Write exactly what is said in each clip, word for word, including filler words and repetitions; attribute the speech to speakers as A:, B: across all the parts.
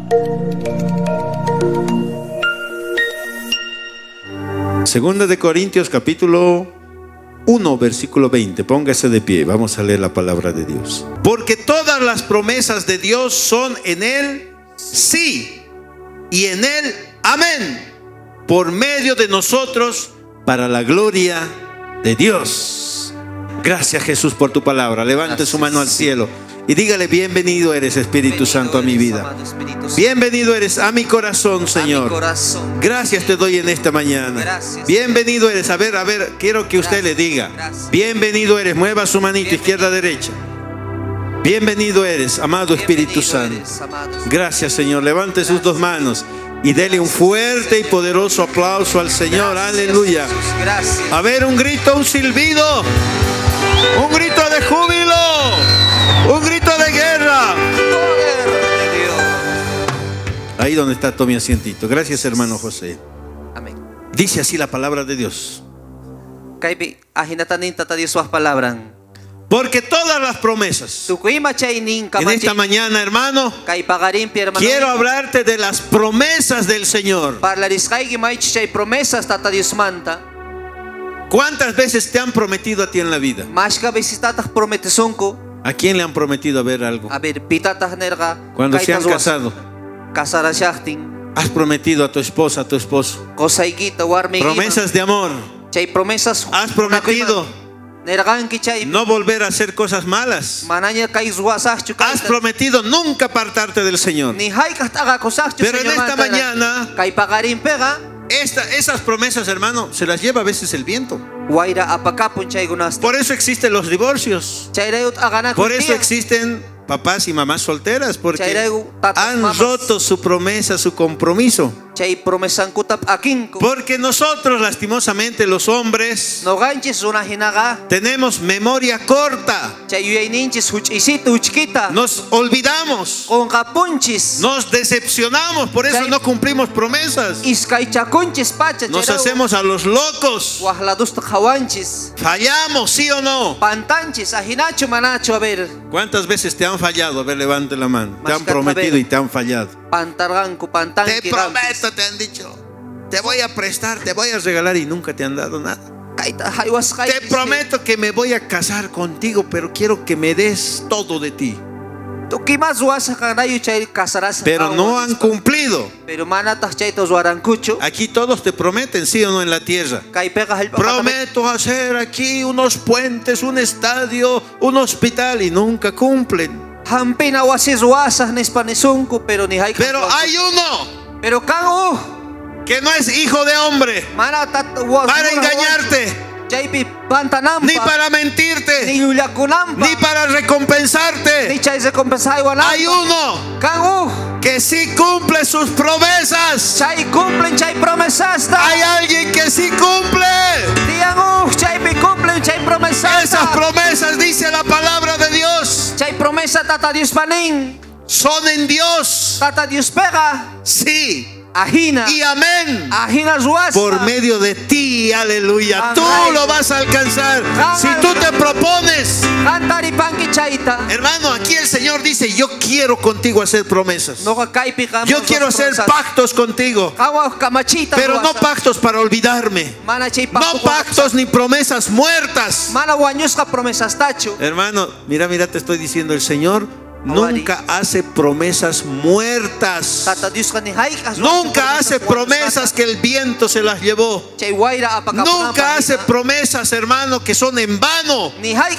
A: Segunda de Corintios capítulo uno, versículo veinte. Póngase de pie, vamos a leer la palabra de Dios. Porque todas las promesas de Dios son en Él sí y en Él amén, por medio de nosotros, para la gloria de Dios. Gracias, Jesús, por tu palabra. Levante Gracias. Su mano al cielo y dígale: bienvenido eres, Espíritu Bienvenido Santo, a mi vida. Bienvenido eres a mi corazón, Señor. Mi corazón. Gracias te doy en esta mañana. Gracias. Bienvenido eres. A ver, a ver, quiero que usted Gracias. Le diga: Gracias. Bienvenido eres. Mueva su manito izquierda, derecha. Bienvenido eres, amado Espíritu Santo. Eres, amado. Gracias, Señor. Levante Gracias. Sus dos manos y dele un fuerte y poderoso aplauso al Señor. Gracias, aleluya. Gracias. A ver, un grito, un silbido, un grito de júbilo, un grito de guerra. Ahí donde está, tome asientito. Gracias, hermano José. Amén. Dice así la palabra de Dios. Porque todas las promesas, en esta mañana, hermano, quiero hablarte de las promesas del Señor. ¿Cuántas veces te han prometido a ti en la vida? ¿A quién le han prometido a ver algo? Cuando se han casado, has prometido a tu esposa, a tu esposo, promesas de amor. Has prometido no volver a hacer cosas malas. Has prometido nunca apartarte del Señor. Pero en esta mañana, esta, esas promesas, hermano, se las lleva a veces el viento. Por eso existen los divorcios. Por eso existen papás y mamás solteras, porque han roto su promesa, su compromiso. Porque nosotros, lastimosamente, los hombres, tenemos memoria corta. Nos olvidamos, nos decepcionamos, por eso no cumplimos promesas. Nos hacemos a los locos. Fallamos, ¿sí o no? ¿Cuántas veces te han fallado? A ver, levante la mano. Te han prometido y te han fallado. Te prometo, te han dicho, te voy a prestar, te voy a regalar, y nunca te han dado nada. Te prometo que me voy a casar contigo, pero quiero que me des todo de ti. Pero no han cumplido. Aquí todos te prometen, ¿sí o no? En la tierra, prometo hacer aquí unos puentes, un estadio, un hospital, y nunca cumplen. Pero hay uno que no es hijo de hombre para engañarte, ni para mentirte, ni para recompensarte. Hay uno que sí cumple sus promesas. Hay alguien que sí cumple. Esas promesas, dice la palabra de Dios, son en Dios sí y amén, por medio de ti, aleluya. Tú lo vas a alcanzar si tú te propones. Hermano, aquí el Señor dice: yo quiero contigo hacer promesas. Yo quiero hacer pactos contigo, pero no pactos para olvidarme, no pactos ni promesas muertas. Hermano, mira, mira, te estoy diciendo, el Señor nunca hace promesas muertas. Nunca hace promesas que el viento se las llevó. Nunca hace promesas, hermano, que son en vano.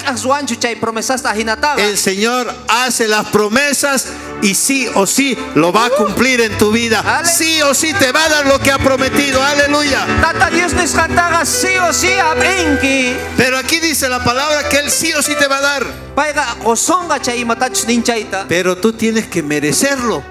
A: El Señor hace las promesas y sí o sí lo va a cumplir en tu vida. Sí o sí te va a dar lo que ha prometido. Aleluya. Pero aquí dice la palabra que Él sí o sí te va a dar. Pero tú tienes que merecerlo.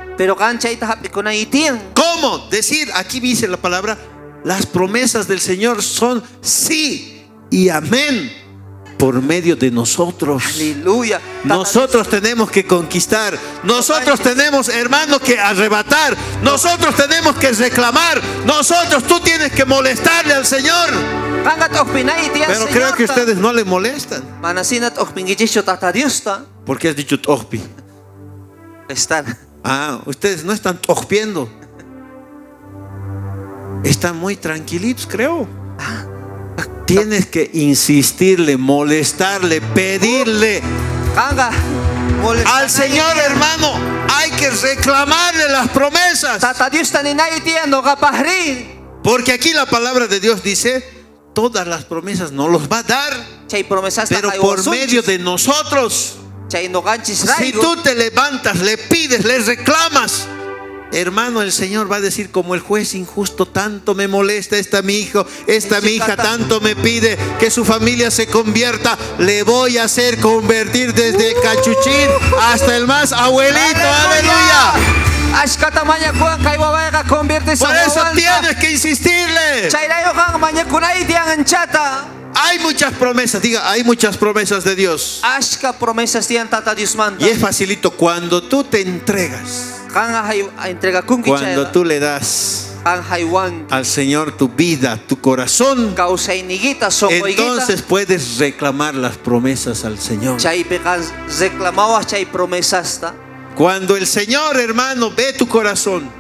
A: ¿Cómo? Decir, aquí dice la palabra, las promesas del Señor son sí y amén por medio de nosotros. Aleluya. Nosotros tenemos que conquistar. Nosotros tenemos, hermano, que arrebatar. Nosotros tenemos que reclamar. Nosotros, tú tienes que molestarle al Señor. Pero creo que ustedes no le molestan. ¿Por qué has dicho tohpi? Ah, ustedes no están tojpiendo. Están muy tranquilitos, creo. Tienes que insistirle, molestarle, pedirle al Señor, hermano. Hay que reclamarle las promesas. Porque aquí la palabra de Dios dice: todas las promesas no los va a dar, pero por medio de nosotros. Si tú te levantas, le pides, le reclamas, hermano, el Señor va a decir como el juez injusto: tanto me molesta esta mi hijo, esta mi hija, tanto me pide que su familia se convierta, le voy a hacer convertir desde cachuchín hasta el más abuelito. Aleluya. Por eso tienes que insistirle. Hay muchas promesas, diga, hay muchas promesas de Dios. Y es facilito cuando tú te entregas, cuando tú le das al Señor tu vida, tu corazón, entonces puedes reclamar las promesas al Señor. Cuando el Señor, hermano, ve tu corazón.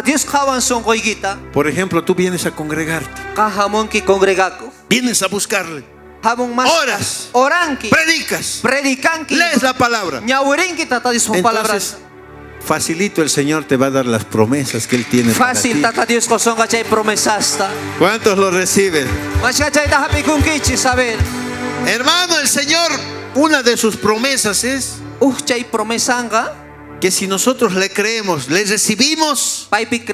A: Por ejemplo, tú vienes a congregarte, vienes a buscarle, oras, predicas, lees la palabra. Entonces, facilito el Señor te va a dar las promesas que Él tiene para ti. ¿Cuántos lo reciben? Hermano, el Señor, una de sus promesas es que si nosotros le creemos, le recibimos,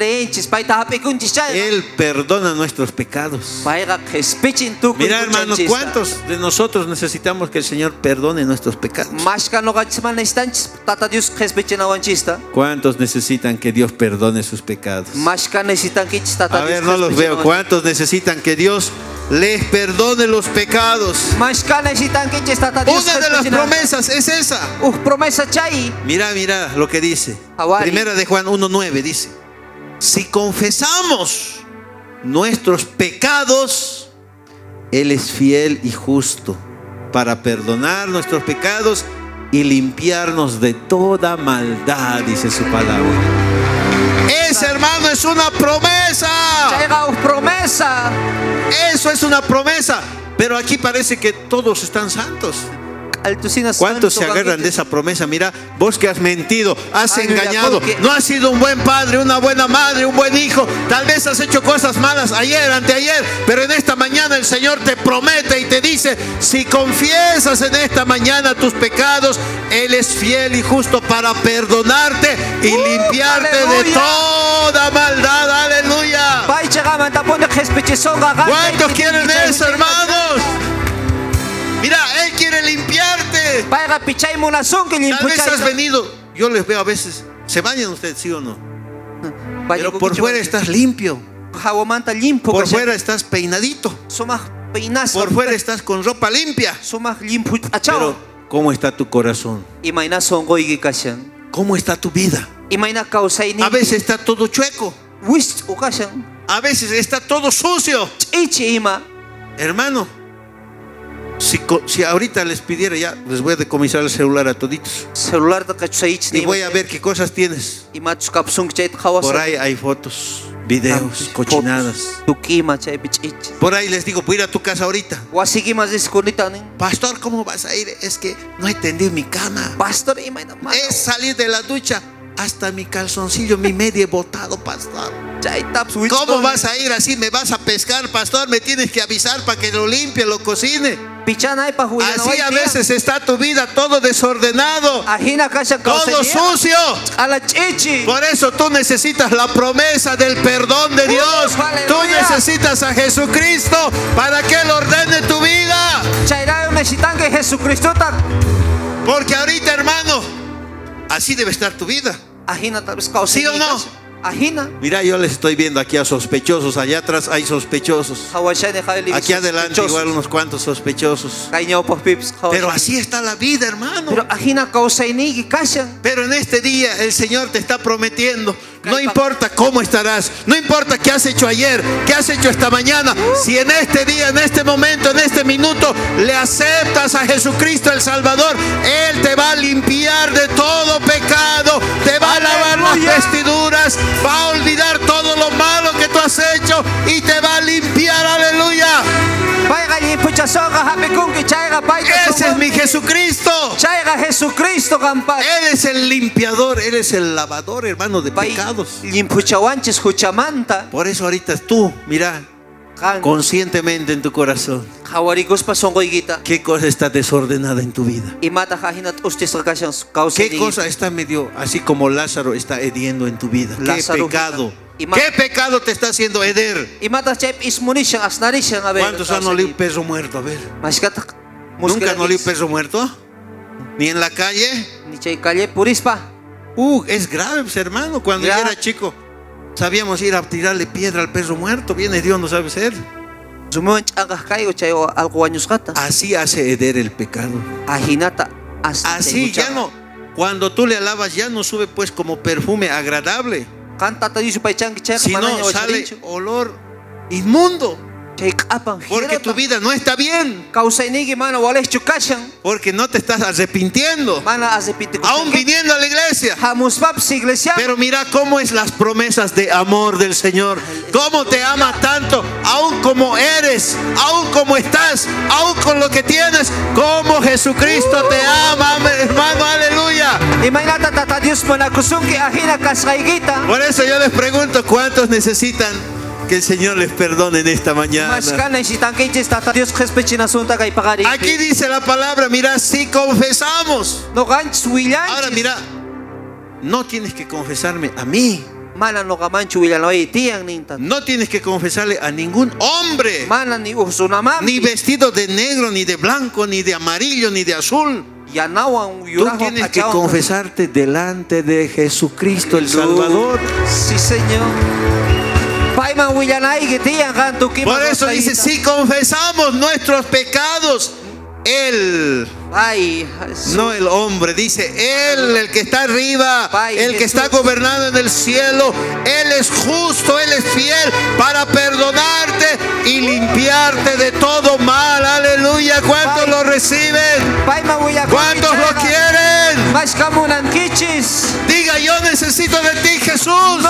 A: Él perdona nuestros pecados. Mira, hermano, ¿cuántos de nosotros necesitamos que el Señor perdone nuestros pecados? ¿Cuántos necesitan que Dios perdone sus pecados? A ver, no los veo. ¿Cuántos necesitan que Dios les perdone los pecados? Una de las promesas es esa. Mira, mira lo que dice. Primera de Juan uno nueve dice: si confesamos nuestros pecados, Él es fiel y justo para perdonar nuestros pecados y limpiarnos de toda maldad, dice su palabra. Ese, hermano, es una promesa. Eso es una promesa. Pero aquí parece que todos están santos. ¿Cuántos se agarran de esa promesa? Mira, vos que has mentido, has engañado, no has sido un buen padre, una buena madre, un buen hijo. Tal vez has hecho cosas malas ayer, anteayer, pero en esta mañana el Señor te promete y te dice: si confiesas en esta mañana tus pecados, Él es fiel y justo para perdonarte y uh, limpiarte aleluya. de toda maldad. Aleluya. ¿Cuántos quieren eso, hermanos? Mira, Él quiere limpiarte. Tal vez has venido, yo les veo a veces, se bañan ustedes, ¿sí o no? Pero por fuera estás limpio, por fuera estás peinadito, por fuera estás con ropa limpia. Pero ¿cómo está tu corazón? ¿Cómo está tu vida? A veces está todo chueco, a veces está todo sucio. Hermano, Si, si ahorita les pidiera, ya les voy a decomisar el celular a toditos y voy a ver qué cosas tienes. Por ahí hay fotos, videos, cochinadas. Por ahí les digo, voy a ir a tu casa ahorita. Pastor, ¿cómo vas a ir? Es que no he tendido mi cama. Es salir de la ducha, hasta mi calzoncillo, mi media botado, pastor. ¿Cómo vas a ir así? ¿Me vas a pescar, pastor? Me tienes que avisar para que lo limpie, lo cocine. Así a veces está tu vida, todo desordenado, todo sucio. Por eso tú necesitas la promesa del perdón de Dios. Tú necesitas a Jesucristo para que Él ordene tu vida. Porque ahorita, hermano, así debe estar tu vida. ¿Sí o no?
B: Ahina.
A: Mira, yo les estoy viendo aquí a sospechosos. Allá atrás hay sospechosos. Aquí adelante igual unos cuantos sospechosos. Pero así está la vida, hermano.
B: Pero ahina kausainigi kashan.
A: Pero en este día el Señor te está prometiendo. No importa cómo estarás, no importa qué has hecho ayer, qué has hecho esta mañana. Si en este día, en este momento, en este minuto le aceptas a Jesucristo el Salvador, Él te va a limpiar de todo pecado, te va a lavar las vestiduras, va a olvidar todo lo malo que tú has hecho y te va a limpiar. Aleluya. Ese es mi Jesucristo. Él es el limpiador, Él es el lavador, hermano, de pecados. Por eso ahorita tú, mira, conscientemente en tu corazón, ¿qué cosa está desordenada en tu vida? ¿Qué cosa está medio, así como Lázaro está hediendo en tu vida? ¿Qué pecado? ¿Qué pecado te está haciendo heder? ¿Cuántos han olido perro muerto? A ver. ¿Nunca han olido perro muerto? ¿Ni en la calle? Uh, es grave, pues, hermano. Cuando yo era chico, sabíamos ir a tirarle piedra al perro muerto. Viene Dios, no sabe ser. Así hace heder el pecado. Así ya no. Cuando tú le alabas, ya no sube pues como perfume agradable, sino sale olor inmundo. Porque tu vida no está bien, porque no te estás arrepintiendo, aún viniendo a la iglesia. Pero mira cómo es las promesas de amor del Señor, cómo te ama tanto, aún como eres, aún como estás, aún con lo que tienes, como Jesucristo te ama, hermano. Aleluya. Por eso yo les pregunto, ¿cuántos necesitan que el Señor les perdone en esta mañana? Aquí dice la palabra, mira, si confesamos. Ahora mira, no tienes que confesarme a mí. No tienes que confesarle a ningún hombre, ni vestido de negro, ni de blanco, ni de amarillo, ni de azul. Tú tienes que confesarte delante de Jesucristo el Salvador.
B: Sí, Señor.
A: Por eso dice, si confesamos nuestros pecados, Él, no el hombre, dice Él, el que está arriba, el que está gobernando en el cielo, Él es justo, Él es fiel para perdonarte y limpiarte de todo mal. Aleluya. ¿Cuántos lo reciben? ¿Cuántos lo quieren? Diga, yo necesito de ti, Jesús.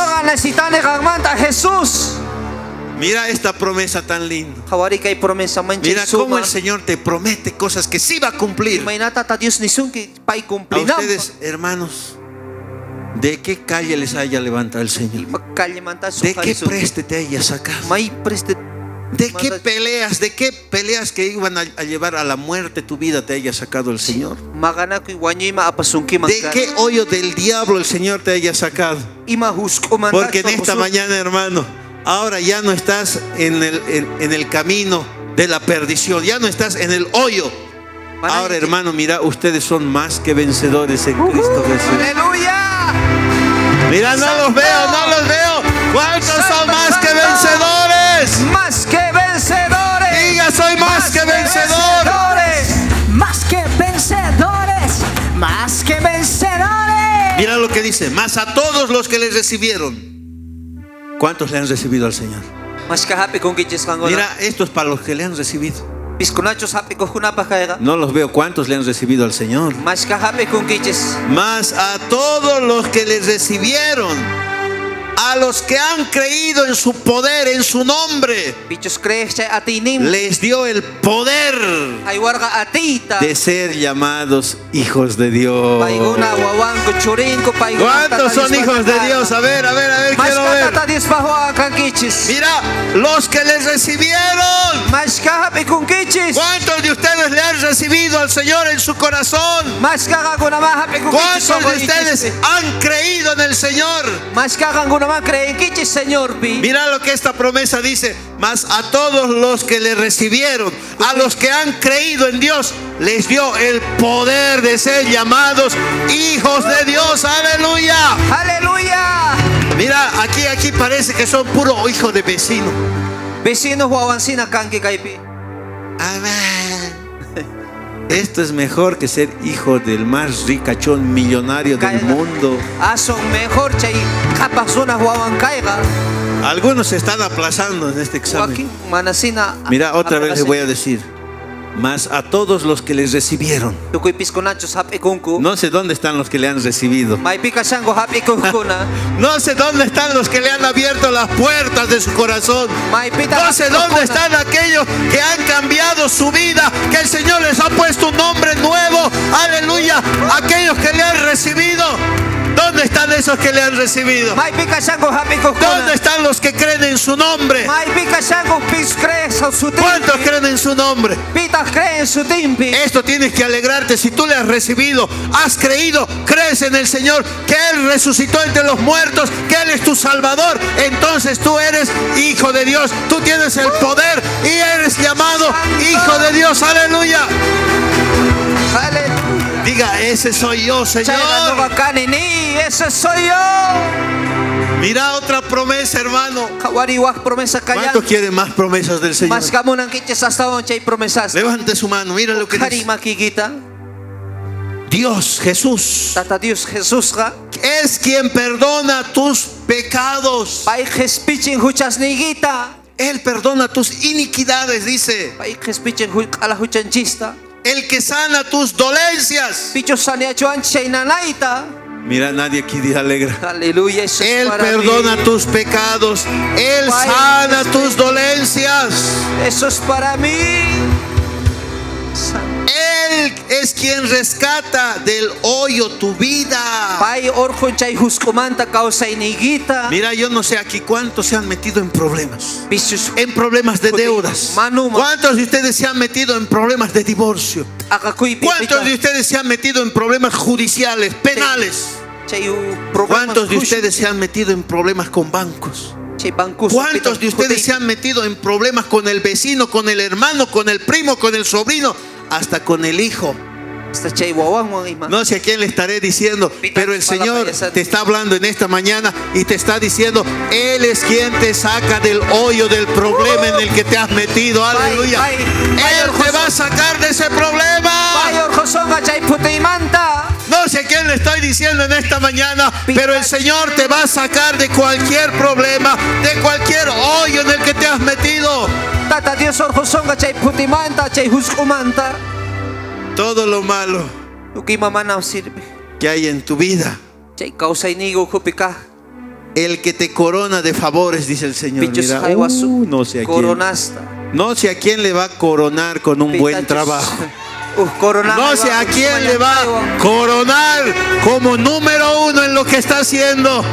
A: Mira esta promesa tan linda. Mira cómo el Señor te promete cosas que sí va a cumplir. A ustedes, hermanos, ¿de qué calle les haya levantado el Señor? ¿De qué preste te haya sacado? ¿De qué peleas, de qué peleas que iban a, a llevar a la muerte tu vida te haya sacado el Señor? ¿De qué hoyo del diablo el Señor te haya sacado? Porque en esta mañana, hermano, ahora ya no estás en el, en, en el camino de la perdición, ya no estás en el hoyo. Ahora, hermano, mira, ustedes son más que vencedores en Cristo Jesús.
B: ¡Aleluya!
A: Mira, no los veo, no los veo. ¿Cuántos son más que vencedores?
B: Más que vencedores.
A: Diga, soy más, más que, que vencedor.
C: Vencedores. Más que vencedores. Más que vencedores.
A: Mira lo que dice, más a todos los que les recibieron. ¿Cuántos le han recibido al Señor? Mira, esto es para los que le han recibido. No los veo. ¿Cuántos le han recibido al Señor? Más a todos los que le recibieron, a los que han creído en su poder, en su nombre, les dio el poder de ser llamados hijos de Dios. ¿Cuántos son hijos de Dios? A ver, a ver, a ver, quiero ver. Mira, los que les recibieron. ¿Cuántos de ustedes le han recibido al Señor en su corazón? ¿Cuántos de ustedes han creído en el Señor? Mira lo que esta promesa dice: mas a todos los que le recibieron, a los que han creído en Dios, les dio el poder de ser llamados hijos de Dios. Aleluya.
B: Aleluya.
A: Mira, aquí aquí parece que son puro hijo de vecino.
B: Vecinos wawancina kanki kaypi.
A: Amén. Esto es mejor que ser hijo del más ricachón millonario del mundo.
B: Ah, son mejor chay kapasunas wawancaiga.
A: Algunos se están aplazando en este examen.
B: Joaquín manasina.
A: Mira, otra vez les voy a decir. Mas a todos los que les recibieron.
B: Tukuy pisconachos hap ikunku.
A: No sé dónde están los que le han recibido.
B: May pika shango hap ikunkuna.
A: No sé dónde están los que le han abierto las puertas de su corazón.
B: May pita
A: No sé dónde están aquellos que han cambiado su vida, que el Señor les ha puesto un nombre nuevo. Aleluya. Aquellos que le han recibido. ¿Dónde están esos que le han recibido?
B: May pika shango hap ikunkuna.
A: ¿Dónde están los que creen en su nombre?
B: May pika shango pis crees su timpi.
A: ¿Cuántos creen en su nombre?
B: Pitas creen su timpi.
A: Esto tienes que alegrarte. Si tú le has recibido, has creído, crees en el Señor, que Él resucitó entre los muertos, que Él es tu Salvador, entonces tú eres hijo de Dios. Tú tienes el poder y eres llamado hijo de Dios. Aleluya.
B: Aleluya.
A: Diga, ese soy yo, Señor.
B: Ese soy yo.
A: Mira otra promesa, hermano.
B: Kawariwak promesa
A: ¿Cuántos
B: kayang.
A: quieren más promesas del Señor?
B: Mas kamu nang kiches hasta on chay promesas.
A: Levante su mano, mira lo que dice.
B: Kari makikita.
A: Dios, Jesús,
B: Tata Dios Jesús ka.
A: es quien perdona tus pecados.
B: Pai jespichin huchas nigita.
A: Él perdona tus iniquidades, dice.
B: Pai jespichin ala huchanchista.
A: El que sana tus dolencias.
B: Picho sania chuan chay nanaita.
A: Mira, nadie aquí dice alegra.
B: Aleluya. Eso es
A: Él
B: para
A: perdona
B: mí.
A: tus pecados. Él
B: Pai,
A: sana
B: Jesús.
A: tus dolencias.
B: Eso es para mí.
A: Él es quien rescata del hoyo tu vida.
B: Pai orjon chay huskumanta causa inigita.
A: Mira, yo no sé aquí cuántos se han metido en problemas.
B: Pichos
A: En problemas de deudas.
B: Manuma.
A: ¿Cuántos de ustedes se han metido en problemas de divorcio?
B: akakuy
A: ¿Cuántos de ustedes se han metido en problemas judiciales, penales?
B: Chay problemas
A: ¿Cuántos de
B: hush-
A: ustedes se han metido en problemas con bancos?
B: chay bancos.
A: ¿Cuántos de ustedes se han metido en problemas con el vecino, con el hermano, con el primo, con el sobrino, hasta con el hijo?
B: Hasta chay wawan ima.
A: No sé a quién le estaré diciendo, pero el Señor te está hablando en esta mañana y te está diciendo, Él es quien te saca del hoyo del problema en el que te has metido. Aleluya.
B: Pai, pai,
A: Él te va a sacar de ese problema.
B: Pai orjosonga chay putimanta.
A: No sé a quién le estoy diciendo en esta mañana, pero el Señor te va a sacar de cualquier problema, de cualquier hoyo en el que te has metido.
B: Tata Dios orjosonga chay putimanta chay huskumanta.
A: Todo lo malo
B: Uki mamá no sirve.
A: que hay en tu vida,
B: Chay causa inigo kupika.
A: el que te corona de favores, dice el Señor.
B: Pichos
A: Mira,
B: jaiwasu.
A: uh, no sé a quién.
B: Coronasta.
A: No sé a quién le va a coronar con un buen trabajo.
B: Uh, corona.
A: No sé a quién le va a coronar como número uno en lo que está haciendo.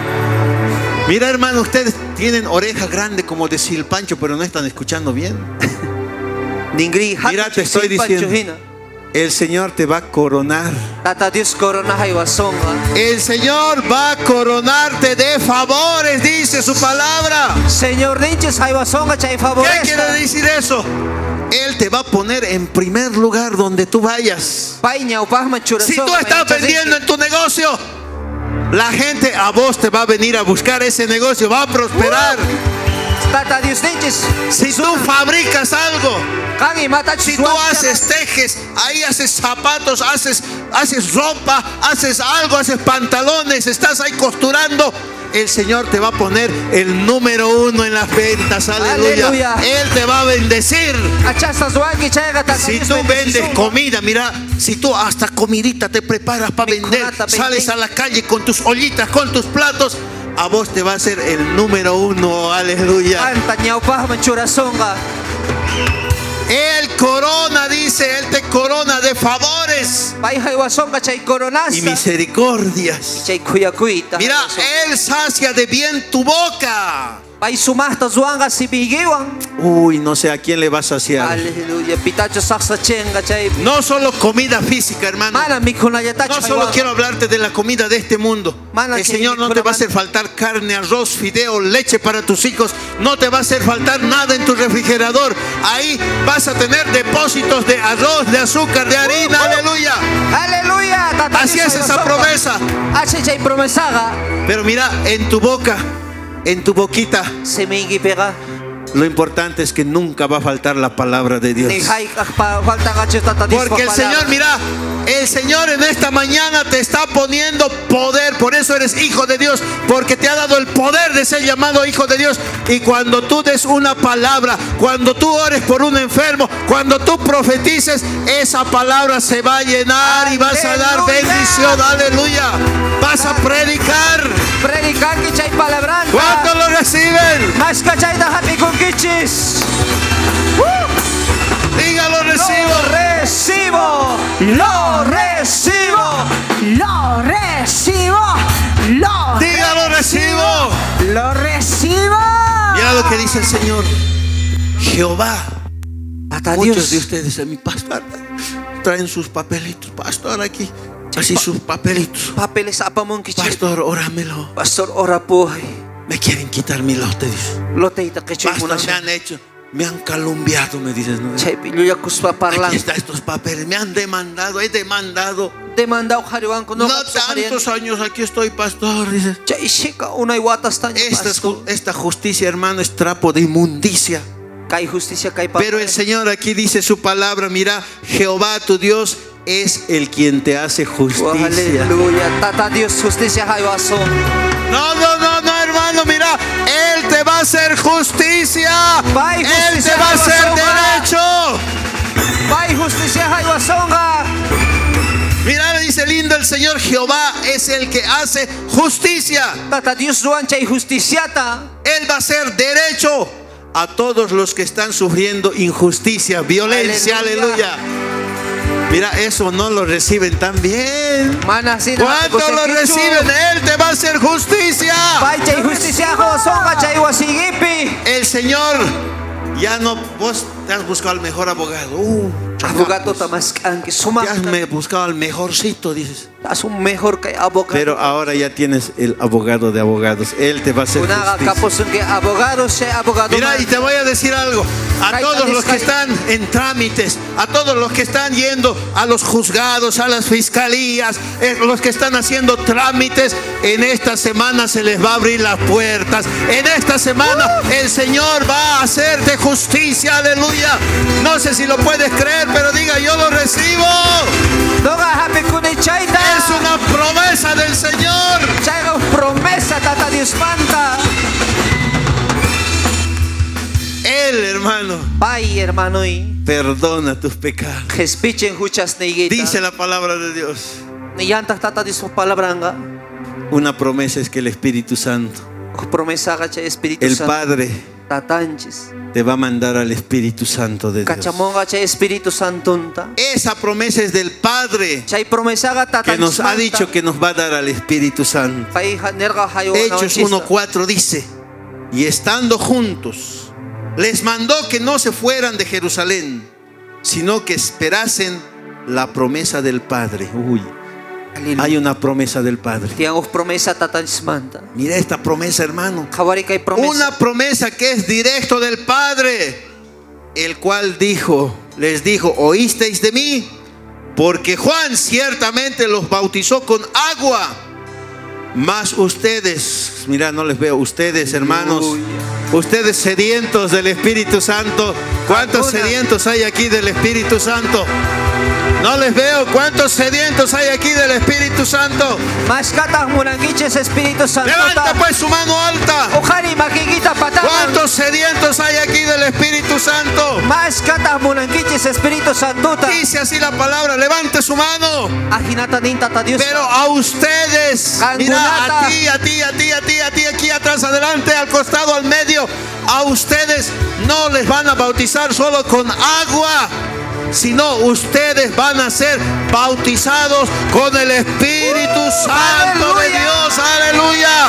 A: Mira, hermano, ustedes tienen oreja grande como de silpancho, pero no están escuchando bien.
B: Ningri.
A: Mira, te estoy diciendo, el Señor te va a coronar.
B: Tata Dios corona jaiwasonga.
A: El Señor va a coronarte de favores, dice su palabra.
B: Señor Ninches jaiwasonga chay
A: ¿Qué
B: favoresta.
A: quiere decir eso? Él te va a poner en primer lugar donde tú vayas.
B: Pai ñaupajma churazonga.
A: Si tú estás vendiendo en tu negocio, la gente a vos te va a venir a buscar ese negocio, va a prosperar.
B: Tata Dios Ninches.
A: Si tú fabricas algo,
B: Kangi mata
A: si tú haces, tejes, ahí haces zapatos, haces, haces ropa, haces algo, haces pantalones, estás ahí costurando, el Señor te va a poner el número uno en las ventas. Aleluya.
B: Aleluya.
A: Él te va a bendecir.
B: Achastas wangi chayga tata
A: Si
B: Dios
A: tú
B: bendición.
A: vendes comida, mira, si tú hasta comidita te preparas para vender,
B: Miconata,
A: sales
B: veinte.
A: a la calle con tus ollitas, con tus platos, a vos te va a ser el número uno. Aleluya.
B: Anta ñaupajma churazonga.
A: Él corona, dice, Él te corona de favores
B: Pai jaiwasonga chay coronasta.
A: y misericordias.
B: Chay kuyakuita.
A: Mira, Él sacia de bien tu boca.
B: Pai sumasta zuanga sibigiwan.
A: Uy, no sé a quién le vas a saciar.
B: Aleluya. Pitacho saksa chenga chay.
A: No solo comida física, hermano.
B: Mana mikuna yatacho.
A: No solo quiero hablarte de la comida de este mundo.
B: Mana
A: El
B: que-
A: Señor no te va a hacer faltar carne, arroz, fideo, leche para tus hijos. No te va a hacer faltar nada en tu refrigerador. Ahí vas a tener depósitos de arroz, de azúcar, de harina. Aleluya.
B: Aleluya. Tata
A: Así
B: Dios
A: es esa
B: jaiwasonga.
A: promesa.
B: Así chay promesaga.
A: Pero mira, en tu boca en tu boquita.
B: Semigi pega.
A: Lo importante es que nunca va a faltar la palabra de Dios.
B: Ni hay pa- falta gacho tata Dios
A: Porque el
B: pa-
A: Señor, mira, el Señor en esta mañana te está poniendo poder. Por eso eres hijo de Dios, porque te ha dado el poder de ser llamado hijo de Dios. Y cuando tú des una palabra, cuando tú ores por un enfermo, cuando tú profetices, esa palabra se va a llenar y vas a dar
B: Aleluya.
A: bendición. Aleluya. Vas a predicar.
B: Predicar que chay palabranta.
A: ¿Cuántos lo reciben?
B: Mas cachay da happy con kichis.
A: Dígalo, recibo.
B: Lo recibo. Lo recibo.
C: Lo recibo. Lo
A: Dígalo, recibo.
C: Lo recibo.
A: Mira lo que dice el Señor. Jehová.
B: Tata
A: Muchos
B: Dios.
A: de ustedes, a mi pastor, traen sus papelitos. Pastor, aquí. Así sus papelitos.
B: Papeles apa mong kichis.
A: Pastor, óramelo.
B: Pastor ora po.
A: Me quieren quitar mi lote, dice.
B: Lote ita que chay muna
A: Pastor, me
B: siya.
A: han hecho, me han calumniado, me dices, ¿no?
B: Chay piluya kuspa
A: Aquí
B: parlang.
A: están estos papeles, me han demandado, he demandado.
B: Demanda o hariwan ko no
A: No
B: katso kariyan.
A: tantos años, aquí estoy, pastor, dice.
B: Chay shika unay watas tayo
A: Esta, es
B: pastor.
A: ju- esta justicia, hermano, es trapo de inmundicia.
B: Kay justicia kay
A: Pero el Señor aquí dice su palabra, mira, Jehová tu Dios es el quien te hace
B: Oh,
A: justicia.
B: aleluya. Tata Dios justicia haywaso.
A: No, no, no, no, hermano, mira, Él te va a hacer justicia.
B: Pai,
A: Él
B: justicia
A: te va a hacer
B: basura.
A: derecho.
B: Pai justicia haywasonga.
A: Mira, le dice lindo el Señor, Jehová es el que hace justicia.
B: Tata Dios ruan chay justiciata.
A: Él va a hacer derecho a todos los que están sufriendo injusticia, violencia,
B: Aleluya.
A: aleluya. Mira, eso no lo reciben tan bien.
B: Mana sina.
A: ¿Cuántos lo reciben? Él te va a hacer justicia.
B: Pai chay justicia haywasonga chay wasigipi.
A: El Señor ya no, vos te has buscado al mejor abogado. Uh,
B: Abogado tamas kan
A: te
B: suma.
A: has me- buscado al mejorcito, dices.
B: Tas un mejor kay abogado.
A: Pero ahora ya tienes el abogado de abogados. Él te va a hacer
B: Una
A: justicia.
B: kaposun que abogado sea abogado.
A: Mira,
B: man.
A: y te voy a decir algo. A
B: Ay,
A: todos
B: ay,
A: los que
B: ay.
A: están en trámites, a todos los que están yendo a los juzgados, a las fiscalías, eh, los que están haciendo trámites, en esta semana se les va a abrir las puertas. En esta semana el Señor va a hacerte justicia, aleluya. No sé si lo puedes creer, pero diga, yo lo recibo.
B: Doga happy kunay chayta.
A: Es una promesa del Señor.
B: Chayga promesa tata Dios manta.
A: Él, hermano,
B: Pai hermano y
A: perdona tus pecados.
B: Jespichen huchas neiguita.
A: Dice la palabra de Dios.
B: Ni yanta tata Dios palabranga.
A: Una promesa es que el Espíritu Santo,
B: Promesa gacha Espíritu
A: el
B: Santo.
A: Padre,
B: Tatanchis.
A: te va a mandar al Espíritu Santo de Dios.
B: Cachamón gacha Espíritu Santunta.
A: Esa promesa es del Padre,
B: Chay promesa ga
A: que
B: tatanchis.
A: nos ha
B: manta.
A: dicho que nos va a dar al Espíritu Santo.
B: Pai ha- nerga hayo
A: Hechos uno cuatro dice, y estando juntos, les mandó que no se fueran de Jerusalén, sino que esperasen la promesa del Padre. Uy, hay una promesa del Padre.
B: Tiangos promesa tatanchis manta.
A: Mira esta promesa, hermano.
B: Kawari kay promesa.
A: Una promesa que es directo del Padre, el cual dijo, les dijo, oísteis de mí, porque Juan ciertamente los bautizó con agua, mas ustedes, mira, no les veo, ustedes hermanos, ustedes sedientos del Espíritu Santo. ¿Cuántos
B: Alguna.
A: sedientos hay aquí del Espíritu Santo? No les veo. ¿Cuántos sedientos hay aquí del Espíritu Santo?
B: Mas katang munangiches Espíritu Santo.
A: Levanta pues su mano alta.
B: Ojari makikita patangan.
A: ¿Cuántos sedientos hay aquí del Espíritu Santo?
B: Mas katang munangiches Espíritu Santo.
A: Dice así la palabra, levante su mano.
B: Ajinata din tata Dios.
A: Pero a ustedes, mira, a ti, a ti, a ti, a ti, a ti, aquí atrás, adelante, al costado, al medio, a ustedes no les van a bautizar solo con agua, sino ustedes van a ser bautizados con el Espíritu Santo de
B: ¡Aleluya!
A: Dios. Aleluya.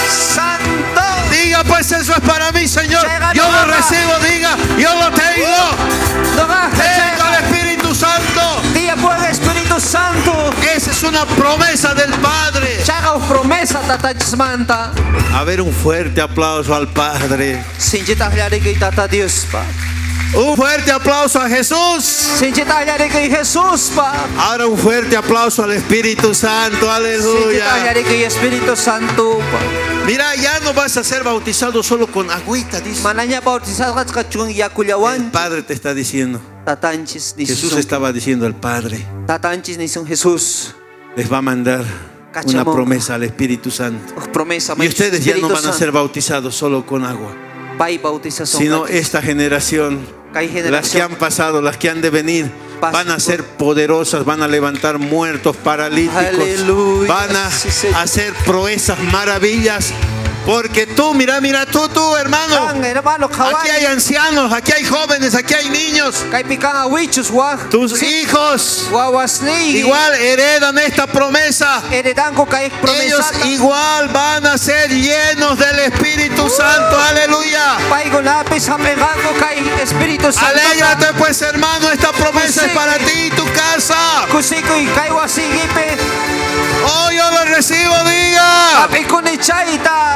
B: Santo.
A: Diga, pues eso es para mí, Señor.
B: Llega,
A: Yo lo
B: toma.
A: recibo, diga, yo lo tengo.
B: Doga.
A: Tengo el Espíritu Santo.
B: Día por el Espíritu Santo.
A: Esa es una promesa del Padre.
B: Chaga promesa tata manta.
A: A ver, un fuerte aplauso al Padre.
B: Sinjita hlari kay tata Dios pa.
A: Un fuerte aplauso a Jesús.
B: Sinjita hlari kay Jesus pa.
A: Ahora un fuerte aplauso al Espíritu Santo.
B: Sinjita
A: Aleluya.
B: hlari kay Espíritu Santo pa.
A: Mira, ya no no vas a ser bautizado solo con agüita, dice.
B: Mananya bautizado ka chung
A: El
B: yakulyawan.
A: Padre te está diciendo.
B: Tatanchis ni
A: Jesús
B: son.
A: estaba diciendo al Padre,
B: Tatanchis ni son Jesús.
A: les va a mandar una
B: Cachamón.
A: promesa al Espíritu Santo.
B: Oh, promesa.
A: Y ustedes ya no van a ser bautizados solo con agua,
B: Pai bautización.
A: sino esta generación,
B: Kay
A: las que
B: generación.
A: han pasado, las que han de venir, van a ser poderosas, van a levantar muertos, paralíticos,
B: Aleluya.
A: van a
B: Sí, Señor.
A: hacer proezas, maravillas. Porque tú, mira, mira, tú, tú, hermano,
B: Kang hermano
A: aquí hay
B: kawan.
A: ancianos, aquí hay jóvenes, aquí hay niños.
B: Kay pikang awichus wa.
A: Tus hijos
B: Wawas ni.
A: igual heredan esta promesa.
B: Heredan ko kay
A: Ellos
B: promesa.
A: igual van a ser llenos del Espíritu Santo. Aleluya.
B: Pai ko lapis hapegan ko kay Espiritu Santo.
A: Alégrate pues, hermano, esta promesa es para ti y tu casa.
B: Kusiko kay wasigipe.
A: Oh, yo lo recibo, diga.
B: Api ko ni chaita.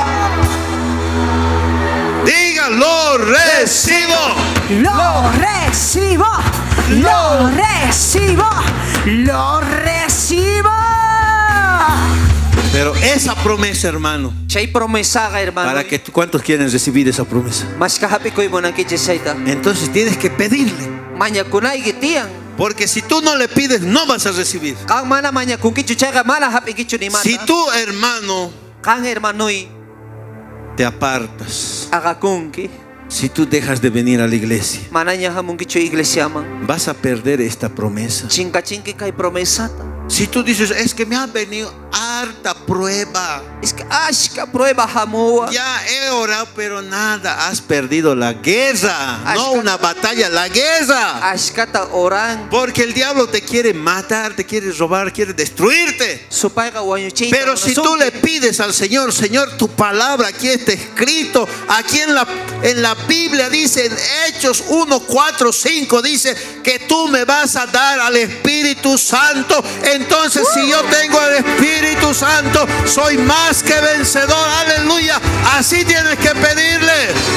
A: Diga, lo recibo.
C: Lo recibo. Lo recibo. Lo recibo.
A: Pero esa promesa, hermano,
B: Chay promesa ka hermano.
A: para que tú, ¿cuántos quieren recibir esa promesa?
B: Mas kahapi ko mo nang kichaita.
A: Entonces tienes que pedirle.
B: Manya kunay gitiang.
A: Porque si tú no le pides, no vas a recibir.
B: Kang mana manya kung kichu chaga mana hapi kichu ni mata.
A: Si tú, hermano,
B: Kang hermanoy
A: te apartas,
B: agakungki.
A: si tú dejas de venir a la iglesia,
B: Mananya hamung kichu iglesia man.
A: vas a perder esta promesa.
B: Chingka chingki kay promesata.
A: Si tú dices, es que me ha venido harta prueba,
B: Es que ashka prueba hamoa.
A: ya he orado, pero nada, has perdido la guerra, no
B: Ashka-
A: una batalla, la guerra.
B: Ashkata orang.
A: Porque el diablo te quiere matar, te quiere robar, quiere destruirte.
B: Supaya ka wanyo chita.
A: Pero si tú le pides al Señor, Señor, tu palabra aquí está escrito, aquí en la, en la Biblia dice, en Hechos uno, cuatro, cinco, dice que tú me vas a dar al Espíritu Santo. Entonces, si yo tengo al Espíritu Santo, soy más que vencedor. Aleluya. Así tienes que pedirle.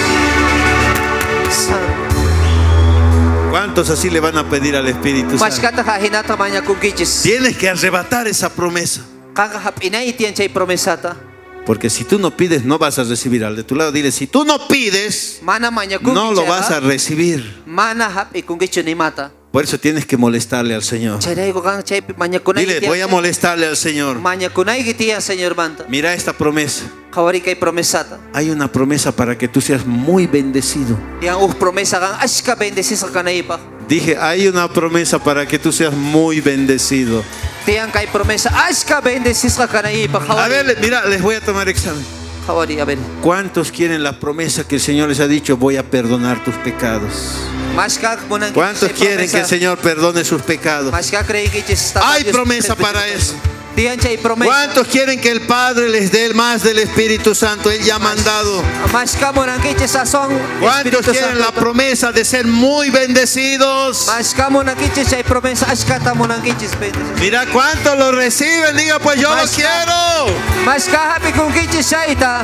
A: ¿Cuántos así le van a pedir al Espíritu Santo?
B: Mashkata ka hinata manya kung kichis.
A: Tienes que arrebatar esa promesa.
B: Kang hap inay tiyan chay promesata.
A: Porque si tú no pides, no vas a recibir. Al de tu lado, dile, si tú no pides,
B: Mana manya kung
A: no lo vas a
B: kichaga.
A: recibir.
B: Mana hap ikung kichu ni mata.
A: Por eso tienes que molestarle al Señor.
B: Chay ko kang chay manya kunay
A: Dile, voy a
B: gitiang.
A: molestarle al Señor.
B: Manya kunay gitiang Señor Manta.
A: Mira esta promesa.
B: Kawari kay promesata.
A: Hay una promesa para que tú seas muy bendecido.
B: Yang uh promesa kang ashka bendesis ka kanaipa.
A: Dije, hay una promesa para que tú seas muy bendecido.
B: Tiyang kay promesa ashka bendesis ka kanaipa.
A: A
B: Kawari.
A: ver, mira, les voy a tomar examen.
B: Kawari, a ver.
A: ¿Cuántos quieren la promesa que el Señor les ha dicho, voy a perdonar tus pecados?
B: Mashka mo nang
A: ¿Cuántos quieren que el Señor perdone sus pecados?
B: Mashka cree que
A: Hay promesa para eso.
B: Tiyan chay promesa.
A: ¿Cuántos quieren que el Padre les dé más del Espíritu Santo? Él ya ha mandado.
B: Mashka mo nang kichi sasong.
A: ¿Cuántos quieren la promesa de ser muy bendecidos?
B: Mashka mo nang kichi chay promesa ashka ta mo nang kichi bendesis.
A: Mira cuántos lo reciben. Diga, pues yo lo
B: Más-
A: quiero.
B: Mashka happy kung kichi shaita.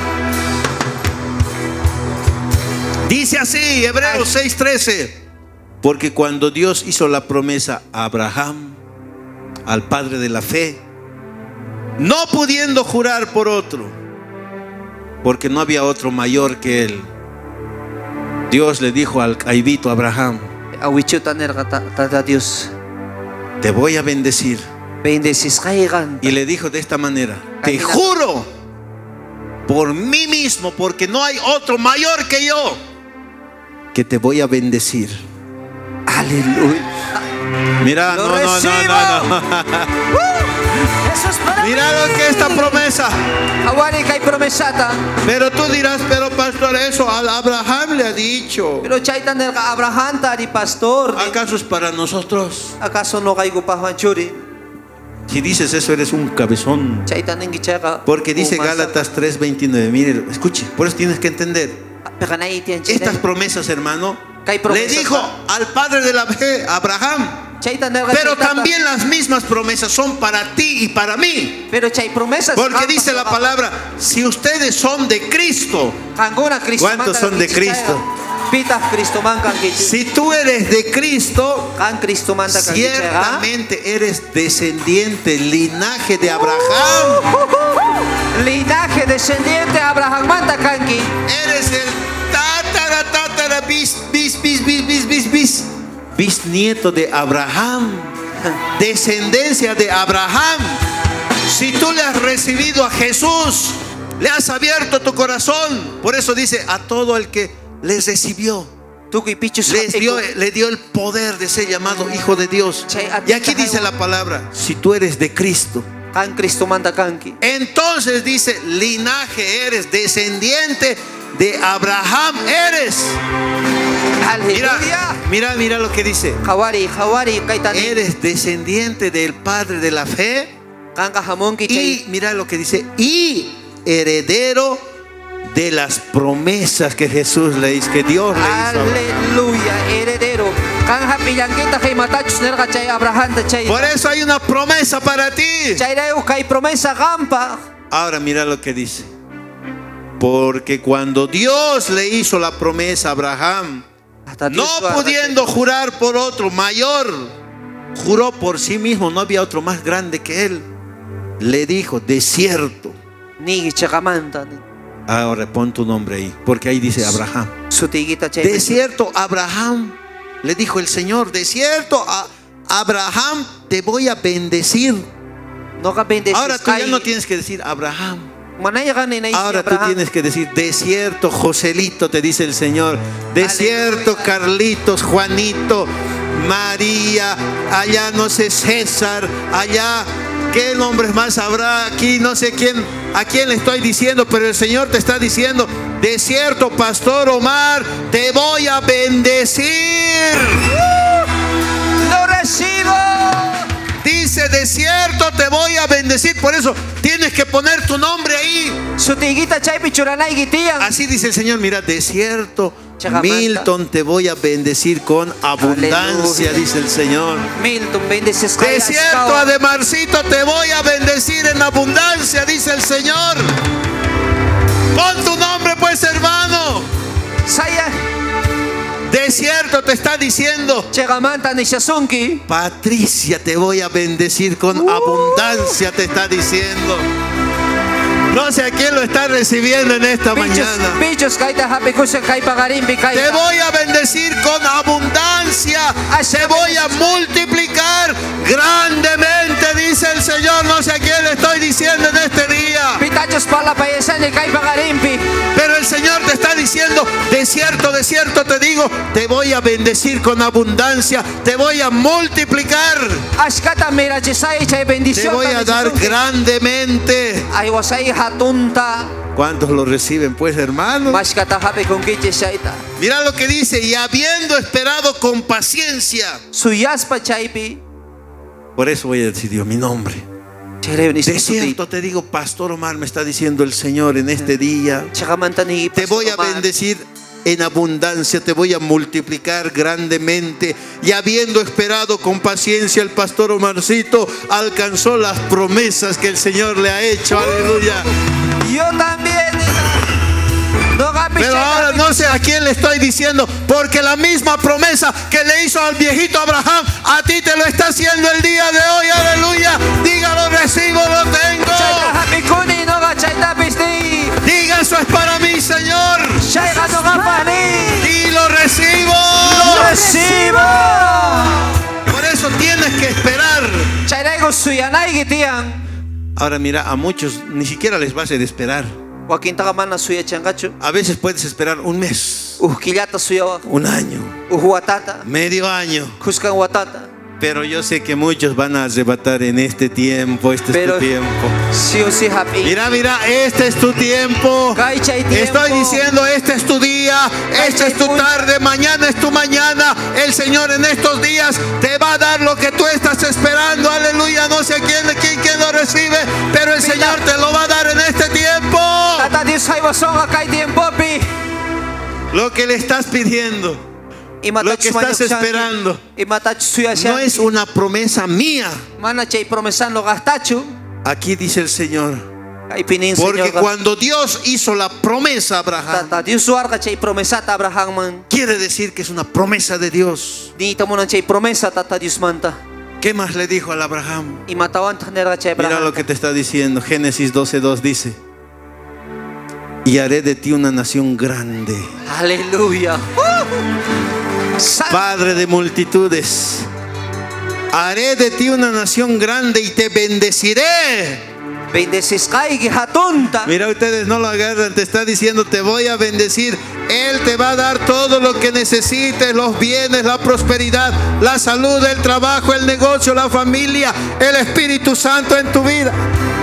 A: Dice así, Hebreos seis trece. Porque cuando Dios hizo la promesa a Abraham, al padre de la fe, no pudiendo jurar por otro, porque no había otro mayor que él, Dios le dijo al caibito Abraham,
B: Awichu taner kata tata Dios.
A: te voy a bendecir.
B: Bendesis kaigan.
A: Y le dijo de esta manera, te juro por mí mismo, porque no hay otro mayor que yo, que te voy a bendecir.
B: Aleluya.
A: Mira,
B: Lo
A: no, no, no,
B: recibo.
A: no, no.
C: Eso es para
A: Mira lo que esta promesa.
B: Awari kay promesata.
A: Pero tú dirás, pero pastor, eso a Abraham le ha dicho.
B: Pero chay taner ka Abraham ta di pastor.
A: ¿Acaso es para nosotros?
B: Akaso no kay gupahan churi.
A: Si dices eso, eres un cabezón.
B: Chay taner gichaka.
A: Porque dice Gálatas tres veintinueve. Mire, escuche, por eso tienes que entender.
B: Pekanay tiyan chay.
A: Estas promesas, hermano,
B: Kay
A: le
B: promesas
A: dijo
B: pa.
A: al padre de la fe, Abraham.
B: Chay taner ka
A: Pero
B: chay tata.
A: también las mismas promesas son para ti y para mí.
B: Pero chay promesas.
A: Porque dice la palabra, si ustedes son de Cristo.
B: Kanguna Cristo.
A: ¿Cuántos son de Cristo?
B: Pita Cristo man kanki.
A: Si tú eres de Cristo,
B: Kan Cristo man ta kanki.
A: ciertamente eres descendiente, linaje de Abraham.
B: Linaje descendiente Abraham man ta kanki.
A: Eres el tatara, tatara, bis, bis, bis, bis, bis, bis, bis, bisnieto de Abraham. Descendencia de Abraham. Si tú le has recibido a Jesús, le has abierto tu corazón. Por eso dice, a todo el que les recibió,
B: Tuki pichus
A: les dio, le dio el poder de ser llamado hijo de Dios. Y aquí dice la palabra, si tú eres de Cristo,
B: Kan Cristo man ta kanki.
A: entonces dice, linaje eres, descendiente de Abraham eres. Mira,
B: Aleluya.
A: mira, mira lo que dice.
B: Hawari, hawari kaitani.
A: Eres descendiente del Padre de la fe.
B: Kanka hamon ki chay.
A: Y mira lo que dice, y heredero de las promesas que Jesús le hizo, que Dios le hizo.
B: Aleluya, heredero. Kan hapilangkita kay matachus nerga chay Abraham ta chay.
A: Por eso hay una promesa para ti.
B: Chay reu kay promesa gampa.
A: Ahora mira lo que dice. Porque cuando Dios le hizo la promesa a Abraham,
B: Hasta
A: no
B: Dios suarga,
A: pudiendo jurar por otro mayor, juró por sí mismo, no había otro más grande que él. Le dijo, de cierto.
B: Ni chakamanta.
A: Ahora pon tu nombre ahí, porque ahí dice Abraham.
B: Sutigita chay.
A: De cierto, Abraham, le dijo el Señor, de cierto, a Abraham te voy a bendecir.
B: No ka bendesis.
A: Ahora tú ya no tienes que decir Abraham.
B: Manaya ka ni naisip
A: Ahora tú
B: Abraham.
A: tienes que decir, de cierto, Joselito, te dice el Señor. De cierto, Carlitos, Juanito, María, allá no sé, César, allá, ¿qué nombres más habrá aquí? No sé quién, a quién le estoy diciendo, pero el Señor te está diciendo, de cierto, Pastor Omar, te voy a bendecir.
B: Lo recibo.
A: Dice, de cierto, te voy a bendecir. Por eso tienes que poner tu nombre ahí.
B: Sutigita chay pichuranay gitian.
A: Así dice el Señor, mira, de cierto,
B: Chagamanta.
A: Milton, te voy a bendecir con abundancia,
B: Aleluya.
A: dice el Señor.
B: Milton bendeces
A: De
B: kay
A: cierto,
B: Ascao.
A: Ademarcito, te voy a bendecir en abundancia, dice el Señor. Pon tu nombre, pues, hermano.
B: Saya
A: De cierto, te está diciendo,
B: chakamanta ni shasunki.
A: Patricia, te voy a bendecir con
B: Uh.
A: abundancia, te está diciendo. No sé a quién lo está recibiendo en esta
B: Pichos,
A: mañana.
B: pichos kaita hapikusha kay pagarimpi kay.
A: Te voy a bendecir con abundancia. Te voy a multiplicar grandemente, dice el Señor. No sé a quién le estoy diciendo en este día.
B: Pitachos pala payasani kay pagarimpi.
A: Pero el Señor te está diciendo, de cierto, de cierto te digo, te voy a bendecir con abundancia. Te voy a multiplicar.
B: Ashkata mira chisay chay
A: Te
B: bendición.
A: voy a dar grandemente.
B: Ay wasay hatunta.
A: ¿Cuántos lo reciben, pues, hermanos?
B: Mashkata hapi con kiche shaita.
A: Mira lo que dice, y habiendo esperado con paciencia.
B: Suyaspa chaypi.
A: Por eso voy a decir Dios mi nombre.
B: Chere ni
A: De cierto te digo, Pastor Omar, me está diciendo el Señor en este día.
B: chakamanta ni.
A: Te voy a bendecir en abundancia, te voy a multiplicar grandemente. Y habiendo esperado con paciencia, el Pastor Omarcito alcanzó las promesas que el Señor le ha hecho. Aleluya.
B: Yo también. No gapi
A: Pero ahora no sé a quién le estoy diciendo, porque la misma promesa que le hizo al viejito Abraham, a ti te lo está haciendo el día de hoy. Aleluya. Dígalo, recibo, lo tengo.
B: hapi kuni no ga chaita pisti.
A: Diga, eso es para mí, Señor.
B: Shaiga no ga pani.
A: Y lo recibo.
B: Lo recibo.
A: Por eso tienes que esperar.
B: Chairaigo suyanay gitian.
A: Ahora mira, a muchos ni siquiera les va a hacer esperar.
B: Joaquín tagamana suya changacho.
A: A veces puedes esperar un mes,
B: Uhkillata suya.
A: un año,
B: Uhuatata.
A: medio año.
B: Kuskan watata.
A: Pero yo sé que muchos van a arrebatar en este tiempo. Este
B: Pero
A: es tu tiempo.
B: sí o sí happy.
A: Mira, mira, este es tu tiempo.
B: Kaicha y tiempo.
A: Estoy diciendo, este es tu día, este es tu tarde, mañana es tu mañana. El Señor en estos días te va a dar lo que tú estás esperando. Aleluya, no sé quién, quién, quién lo recibe, pero el Señor te lo va a dar en este tiempo.
B: Tata Dios hay wasonga kai tiempo pi.
A: Lo que le estás pidiendo, lo que estás esperando,
B: Y matach suya
A: no es una promesa mía.
B: Mana chay promesando gastachu.
A: Aquí dice el Señor,
B: Kay pinin
A: Porque
B: Señor ka.
A: cuando Dios hizo la promesa a Abraham,
B: Tata Dios suar ka chay promesa ta Abraham man.
A: quiere decir que es una promesa de Dios.
B: Di ta mo nang chay promesa tata Dios manta.
A: ¿Qué más le dijo al Abraham?
B: Imatawan ta nera chay
A: Mira
B: Abraham.
A: lo que te está diciendo. Génesis doce dos dice: y haré de ti una nación grande,
B: Aleluya. San
A: padre de multitudes. Haré de ti una nación grande y te bendeciré.
B: bendesis kay gihatunta.
A: Mira, ustedes no lo agarran, te está diciendo: te voy a bendecir. Él te va a dar todo lo que necesites, los bienes, la prosperidad, la salud, el trabajo, el negocio, la familia, el Espíritu Santo en tu vida.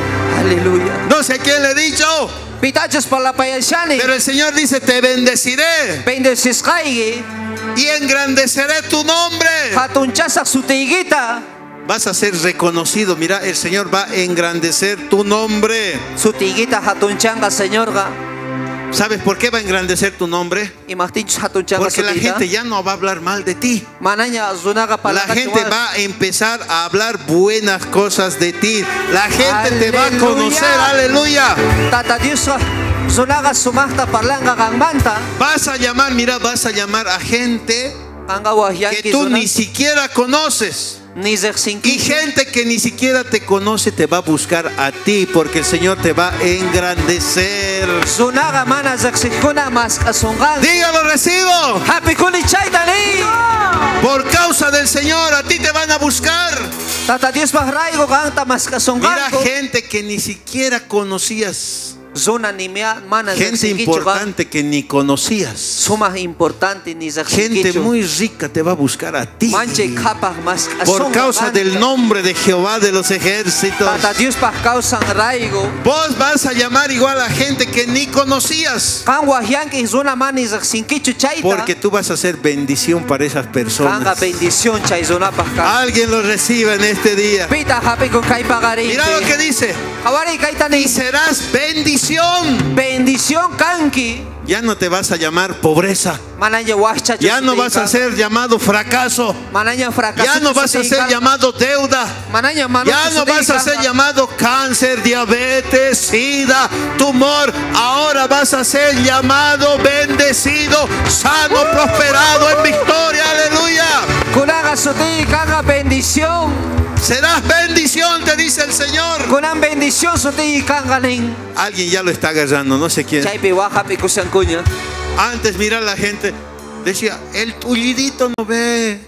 B: Aleluya.
A: No sé a quién le he dicho,
B: Pitachos para la payasyani.
A: pero el Señor dice: te bendeciré
B: Bendesis kay
A: y engrandeceré tu nombre.
B: hatunchasak sutigita.
A: Vas a ser reconocido. Mira, el Señor va a engrandecer tu nombre.
B: Sutigita hatunchanga Señor ga.
A: ¿Sabes por qué va a engrandecer tu nombre?
B: Imahtinchos hatunchanga
A: Porque la
B: sutita.
A: gente ya no va a hablar mal de ti.
B: Mananya zunaga
A: La
B: palaka
A: gente
B: chungas.
A: va a empezar a hablar buenas cosas de ti. La gente te va a
B: Aleluya.
A: conocer. Aleluya.
B: Tata Dios ga, zunaga sumahta parlanga kang manta.
A: Vas a llamar, mira, vas a llamar a gente
B: Kanga wahyan
A: que
B: ki
A: tú
B: zunag.
A: ni siquiera conoces.
B: Ni
A: Y
B: zersinki.
A: gente que ni siquiera te conoce te va a buscar a ti, porque el Señor te va a engrandecer.
B: Zunaga mana zersikuna mas kasungan.
A: Dígalo, recibo.
B: Happy kuni chaitani.
A: Por causa del Señor a ti te van a buscar.
B: Tata Dios mahraigo kanta mas
A: Mira,
B: kasungan ko.
A: gente que ni siquiera conocías.
B: Zona ni mea mana
A: Gente
B: zersinki chugan.
A: importante que ni conocías.
B: Suma importante ni zersinki
A: Gente
B: chugan.
A: muy rica te va a buscar a ti.
B: Manche kapag mas
A: Por
B: kasungan.
A: causa del nombre de Jehová de los ejércitos.
B: Tata Dios pa kausan raigo.
A: Vos vas a llamar igual a gente que ni conocías.
B: Kang wahyan ki zona mani zersinki chuchaita.
A: Porque tú vas a ser bendición para esas
B: Kanga
A: personas.
B: bendición chay zona pa ka.
A: Alguien lo reciba en este día.
B: Pita happy con kay pagarin.
A: Mira lo que dice.
B: Awari kay tani.
A: Y serás bendición.
B: Bendición kanki.
A: Ya no te vas a llamar pobreza.
B: Mananya wahcha.
A: Ya no vas a ser llamado fracaso.
B: Mananya fracaso.
A: Ya no vas a ser llamado deuda.
B: Mananya manu.
A: Ya no vas a ser llamado cáncer, diabetes, sida, tumor. Ahora vas a ser llamado bendecido, sano, prosperado, en victoria. Aleluya.
B: Kunaga suti kanga bendición.
A: Serás bendición, te dice el Señor.
B: Kunan bendición suti kanga ning.
A: Alguien ya lo está agarrando, no sé quién.
B: Chay pi waha pi kusyang kunya.
A: Antes, mira, la gente decía: el tullidito no ve.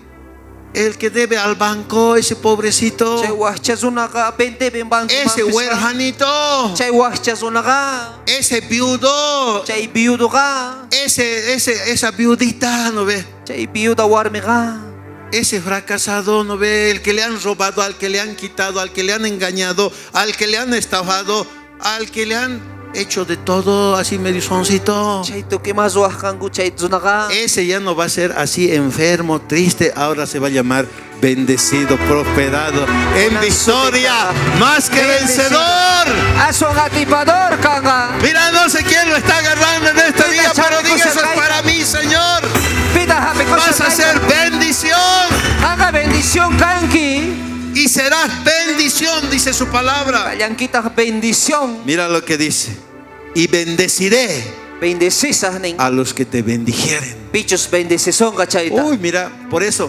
A: El que debe al banco, ese pobrecito.
B: Chay wahcha sunaga bente ben bangko.
A: Ese huerjanito.
B: Chay wahcha sunaga.
A: Ese viudo.
B: Chay biudo ka.
A: Ese, ese, esa viudita, ¿no ve?
B: Chay biuda warmi ka.
A: Ese fracasado, ¿no ve? El que le han robado, al que le han quitado, al que le han engañado, al que le han estafado, al que le han hecho de todo, así medio soncito.
B: Chay to que más wah kangu chay sunaga.
A: Ese ya no va a ser así enfermo, triste. Ahora se va a llamar bendecido, prosperado, en victoria, más que vencedor.
B: Aso gatipador kanga.
A: Mira, no sé quién lo está agarrando en este día, pero diga: eso es para mí, Señor.
B: Pita happy
A: Vas a ser bendición
B: Kanga bendición kanki.
A: y serás bendición, dice su palabra.
B: Kalyangkita bendición.
A: Mira lo que dice: y bendeciré
B: Bendecisa ning.
A: a los que te bendijeren.
B: Pichos bendecison ka chayta.
A: Uy, mira, por eso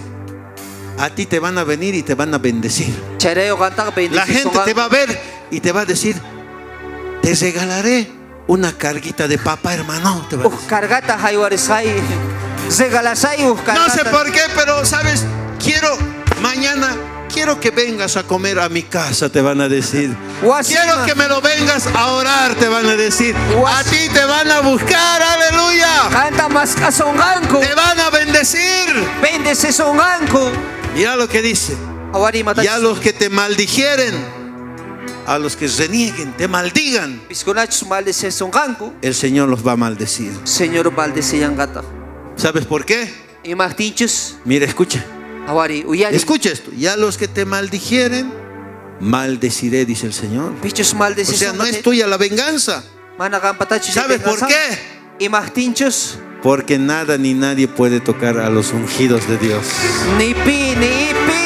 A: a ti te van a venir y te van a bendecir.
B: Chayreo kanta
A: La
B: bendecison.
A: gente te va a ver y te va a decir: te regalaré una carguita de papa, hermano. Te va a
B: Uh,
A: decir.
B: cargata haywarisay. Zegalasay uh
A: No sé
B: cargata.
A: por qué, pero sabes, quiero mañana, quiero que vengas a comer a mi casa, te van a decir.
B: Wasima.
A: Quiero que me lo vengas a orar, te van a decir.
B: Was-
A: A ti te van a buscar, aleluya.
B: Kanta mas kasonganko.
A: Te van a bendecir.
B: Bendecesonganko.
A: Mira lo que dice:
B: Awari mata.
A: y a los que te maldijeren, a los que renieguen, te maldigan,
B: Pisconachos maldecesonganko.
A: el Señor los va a maldecir.
B: Señor maldeceyan gata.
A: ¿Sabes por qué?
B: Y más dichos.
A: Mira, escucha.
B: Awari uyari.
A: Escucha esto: y a los que te maldijeren, maldeciré, dice el Señor.
B: Pichos
A: O sea,
B: maldecesonganko.
A: no es tuya la venganza.
B: Mana kampatachos.
A: ¿Sabes por qué?
B: Y más tinchos.
A: Porque nada ni nadie puede tocar a los ungidos de Dios.
B: Ni pi, ni pi.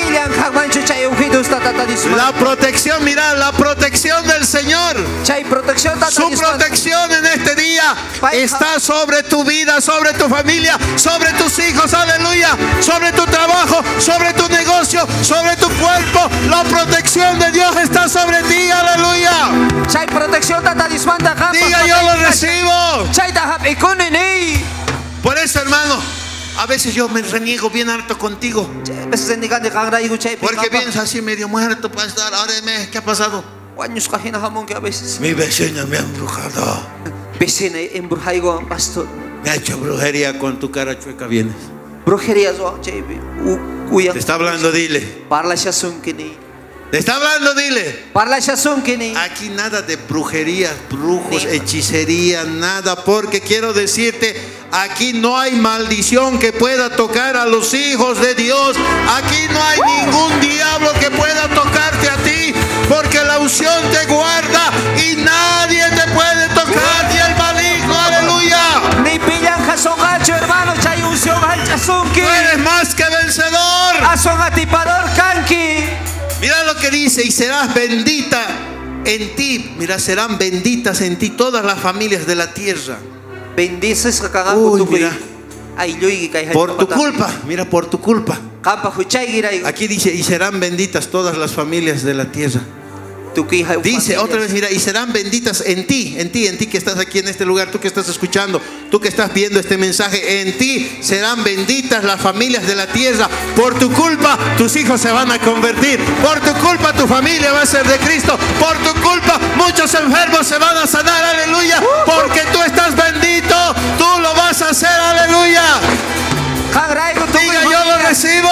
B: pillan kagmanchu chay ungidos tata disman.
A: La protección, mira, la protección del Señor.
B: Chay protección tata
A: Su
B: disman.
A: protección en este día está sobre tu vida, sobre tu familia, sobre tus hijos, aleluya, sobre tu trabajo, sobre tu negocio, sobre tu cuerpo. La protección de Dios está sobre ti, aleluya.
B: Chay protección tata disman ta kampa.
A: Diga, yo lo recibo.
B: Chay tahap ikunini.
A: Por eso, hermano, a veces yo me reniego bien harto contigo. Porque vienes así medio muerto, pastor. Ahora dime, ¿qué ha pasado?
B: Años cajina jamón que a veces.
A: Mi vecina me ha embrujado.
B: Vecina embrujaigo pastor.
A: Me ha hecho brujería, con tu cara chueca vienes.
B: Brujería zo chay uya.
A: Te está hablando, dile.
B: Parla shasun kini.
A: Te está hablando, dile.
B: Parla shasun kini.
A: Aquí nada de brujería, brujos, hechicería, nada. Porque quiero decirte, aquí no hay maldición que pueda tocar a los hijos de Dios. Aquí no hay ningún diablo que pueda tocarte a ti. Porque la unción te guarda y nadie te puede tocar, ni el maligno, aleluya.
B: Ni pillan jasongacho, hermano, chay unción hachasunki.
A: Tú eres más que vencedor.
B: Ason atipador kanki.
A: Mira lo que dice, y serás bendita en ti. Mira, serán benditas en ti todas las familias de la tierra.
B: Bendices
A: Uy, mira.
B: mira.
A: Por tu culpa, mira, por tu culpa.
B: Aquí
A: Aquí dice, y serán benditas todas las familias de la tierra. Dice otra vez, mira, y serán benditas en ti, en ti, en ti que estás aquí en este lugar, tú que estás escuchando, tú que estás viendo este mensaje, en ti serán benditas las familias de la tierra. Por tu culpa, tus hijos se van a convertir. Por tu culpa, tu familia va a ser de Cristo. Por tu culpa, muchos enfermos se van a sanar, aleluya. Porque tú estás bendito, tú lo vas a hacer, aleluya. Diga, yo lo recibo.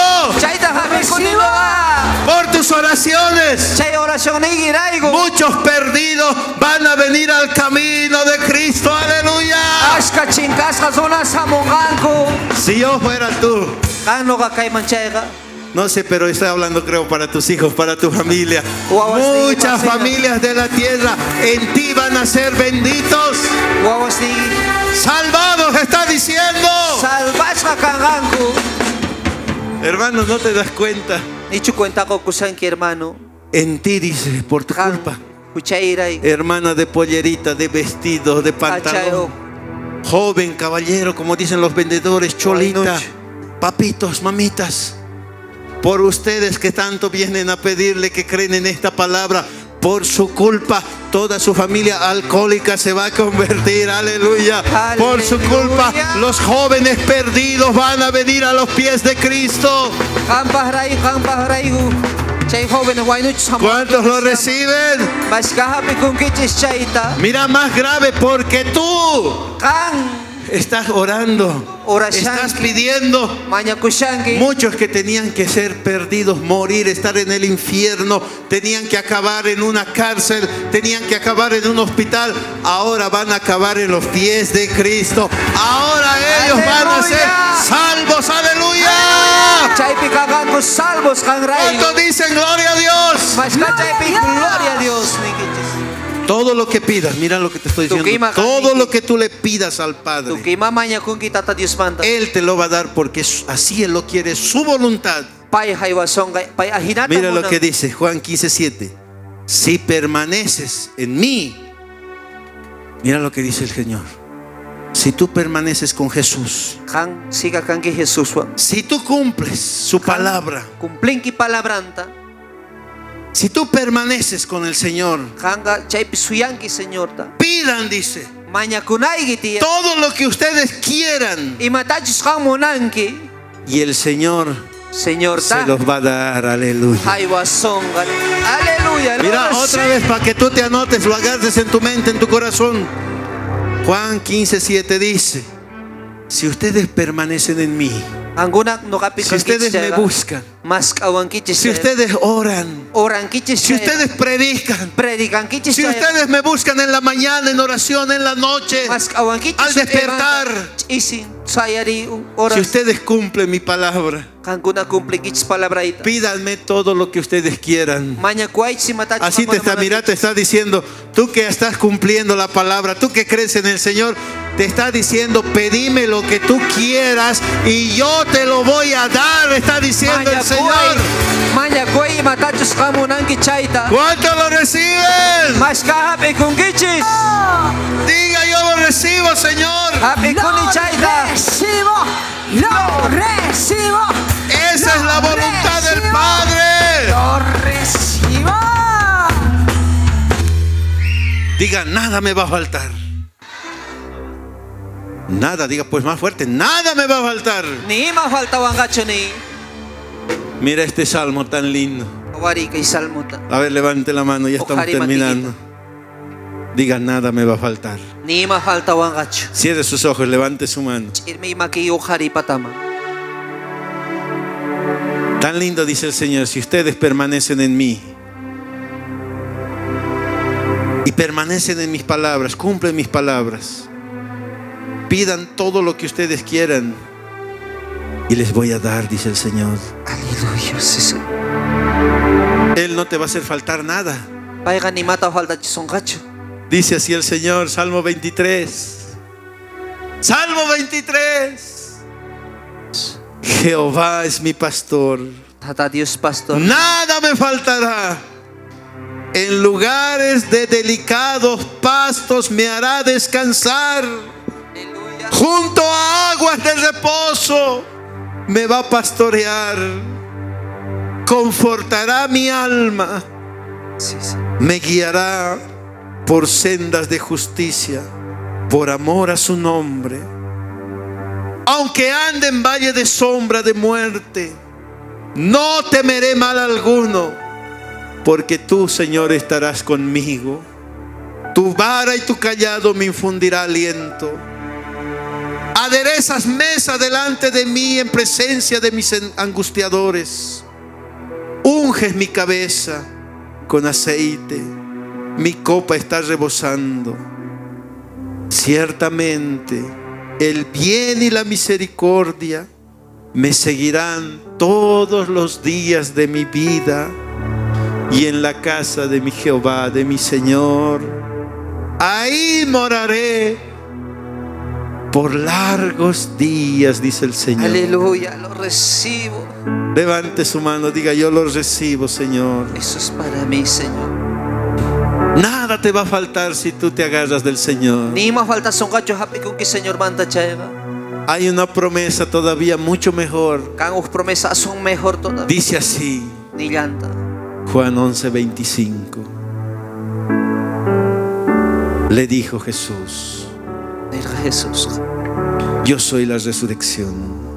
A: Por tus oraciones, muchos perdidos van a venir al camino de Cristo, aleluya. Si yo fuera tú, no sé, pero estoy hablando, creo, para tus hijos, para tu familia. Muchas familias de la tierra en ti van a ser benditos. Salvados, está diciendo. Hermanos, no te das cuenta.
B: hermano.
A: En ti dice, por tu culpa. Hermana de pollerita, de vestido, de pantalón. Joven, caballero, como dicen los vendedores, cholita, papitos, mamitas. Por ustedes que tanto vienen a pedirle, que creen en esta palabra, por su culpa toda su familia alcohólica se va a convertir, aleluya. Aleluya. Por su culpa los jóvenes perdidos van a venir a los pies de Cristo. ¿Cuántos lo reciben? Mira, más grave, porque tú estás orando, estás pidiendo. Muchos que tenían que ser perdidos, morir, estar en el infierno, tenían que acabar en una cárcel, tenían que acabar en un hospital, ahora van a acabar en los pies de Cristo. Ahora ellos ¡aleluya! Van a ser salvos, aleluya. ¿Cuántos dicen gloria a Dios?
B: Gloria a Dios.
A: Todo lo que pidas, mira lo que te estoy diciendo. Todo lo que tú le pidas al Padre, Él te lo va a dar, porque así Él lo quiere, su voluntad. Mira lo que dice Juan quince siete. Si permaneces en mí, mira lo que dice el Señor. Si tú permaneces con Jesús, si tú cumples su palabra, si tú permaneces con el Señor, pidan, dice, todo lo que ustedes quieran, y el Señor
B: Señor
A: se los va a dar, aleluya.
B: Aleluya.
A: Mira, otra vez para que tú te anotes, lo agarres en tu mente, en tu corazón. Juan quince siete dice: si ustedes permanecen en mí, si ustedes me buscan, si ustedes oran, si ustedes predican, si ustedes me buscan en la mañana, en oración, en la noche, al despertar, si ustedes cumplen mi palabra, pídanme todo lo que ustedes quieran. Así te está, mira, te está diciendo, tú que estás cumpliendo la palabra, tú que crees en el Señor, te está diciendo, pedime lo que tú quieras y yo te lo voy a dar, está diciendo el Señor.
B: kuy matachos kamunangki chayta.
A: ¿Cuántos lo reciben?
B: Mas kahapi kungichis.
A: Diga, yo lo recibo, Señor.
B: Happy kuni
C: Lo
B: chayta.
C: recibo, lo recibo.
A: Esa es la voluntad del Padre.
C: Lo recibo.
A: Diga, nada me va a faltar. Nada, diga pues más fuerte, nada me va a faltar.
B: Ni ma falta wangacho ni.
A: Mira este salmo tan lindo.
B: Wari kay salmuta.
A: A ver, levante la mano, ya estamos
B: Ojari
A: terminando. Diga, nada me va a faltar.
B: Ni ma falta wangacho.
A: Cierre sus ojos, levante su mano.
B: Irmi maki ojari patama.
A: Tan lindo dice el Señor, si ustedes permanecen en mí y permanecen en mis palabras, cumplen mis palabras, pidan todo lo que ustedes quieran y les voy a dar, dice el Señor.
B: Aleluya. Sí, sí.
A: Él no te va a hacer faltar nada.
B: Paiga ni mata falta chisongacho.
A: Dice así el Señor, Salmo veintitrés. Salmo veintitrés. Jehová es mi pastor,
B: Tata Dios pastor.
A: nada me faltará. En lugares de delicados pastos me hará descansar.
B: Aleluya.
A: Junto a aguas de reposo me va a pastorear. Confortará mi alma.
B: Sí, sí.
A: Me guiará por sendas de justicia, por amor a su nombre. Aunque ande en valle de sombra de muerte, no temeré mal alguno, porque tú, Señor, estarás conmigo. Tu vara y tu callado me infundirá aliento. Aderezas mesa delante de mí en presencia de mis angustiadores. Unges mi cabeza con aceite, mi copa está rebosando. Ciertamente el bien y la misericordia me seguirán todos los días de mi vida, y en la casa de mi Jehová, de mi Señor, ahí moraré por largos días, dice el Señor.
B: Aleluya, lo recibo.
A: Levante su mano, diga, yo lo recibo, Señor.
B: Eso es para mí, Señor.
A: Nada te va a faltar si tú te agarras del Señor.
B: Ni ma falta songacho happy kung ki Señor manda chayga.
A: Hay una promesa todavía mucho mejor.
B: Kang uf promesa son mejor todavía.
A: Dice así,
B: Ni llanta.
A: Juan once veinticinco. Le dijo Jesús,
B: Era Jesús.
A: yo soy la resurrección.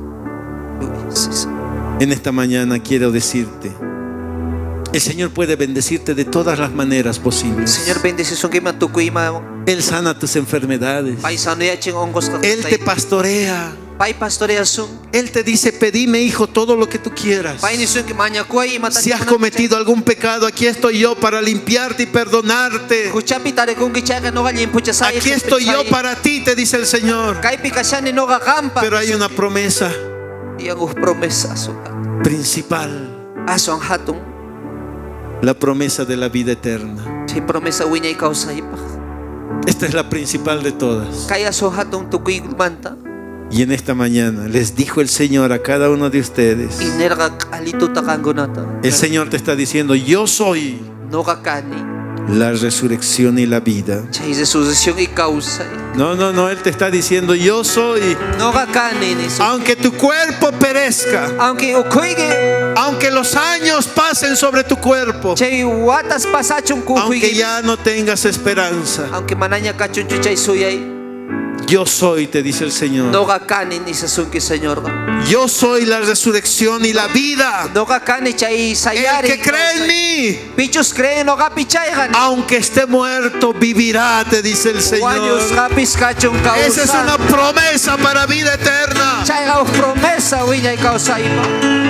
B: Sí, sí.
A: En esta mañana quiero decirte, el Señor puede bendecirte de todas las maneras posibles.
B: Señor bendice son que matukuy ma.
A: Él sana tus enfermedades.
B: Pai sano ya ching ongos ka.
A: Él te pastorea.
B: Pai pastorea sun.
A: Él te dice, pedime, hijo, todo lo que tú quieras.
B: Pai ni sun ki manya kuy mata.
A: Si has cometido algún pecado, aquí estoy yo para limpiarte y perdonarte.
B: Kuchapi tare kung ki chayga no galim pucha sai.
A: Aquí estoy yo para ti, te dice el Señor.
B: Kai pikashani no ga kampa.
A: Pero hay una promesa
B: Yang uf promesa so.
A: principal,
B: Aso ang hatong.
A: la promesa de la vida eterna.
B: Si promesa wiñay kausay pa.
A: Esta es la principal de todas.
B: Kaya so hatong tukuy manta.
A: Y en esta mañana les dijo el Señor a cada uno de ustedes,
B: Inerga alito takangonata.
A: el Señor te está diciendo, yo soy
B: No kakani.
A: la resurrección y la vida.
B: Chay resurrección y causa.
A: No, no, no, Él te está diciendo, yo soy.
B: No kakani ni so.
A: Aunque tu cuerpo perezca,
B: Aunque ukoyge.
A: aunque los años pasen sobre tu cuerpo,
B: Chay watas pasachong
A: aunque
B: kukuy.
A: ya no tengas esperanza,
B: Aunque mananya kachun chuchay suyay.
A: yo soy, te dice el Señor.
B: No kakani ni sa sunki Señor.
A: Yo soy la resurrección y la vida.
B: No kakani chay
A: El
B: sayari.
A: que cree en mí,
B: Pichus creen no kapichay.
A: aunque esté muerto, vivirá, te dice el Señor.
B: Wanyos kapis kachong causa.
A: Esa es una promesa para vida eterna.
B: Chay ga promesa wiñay causa ipa.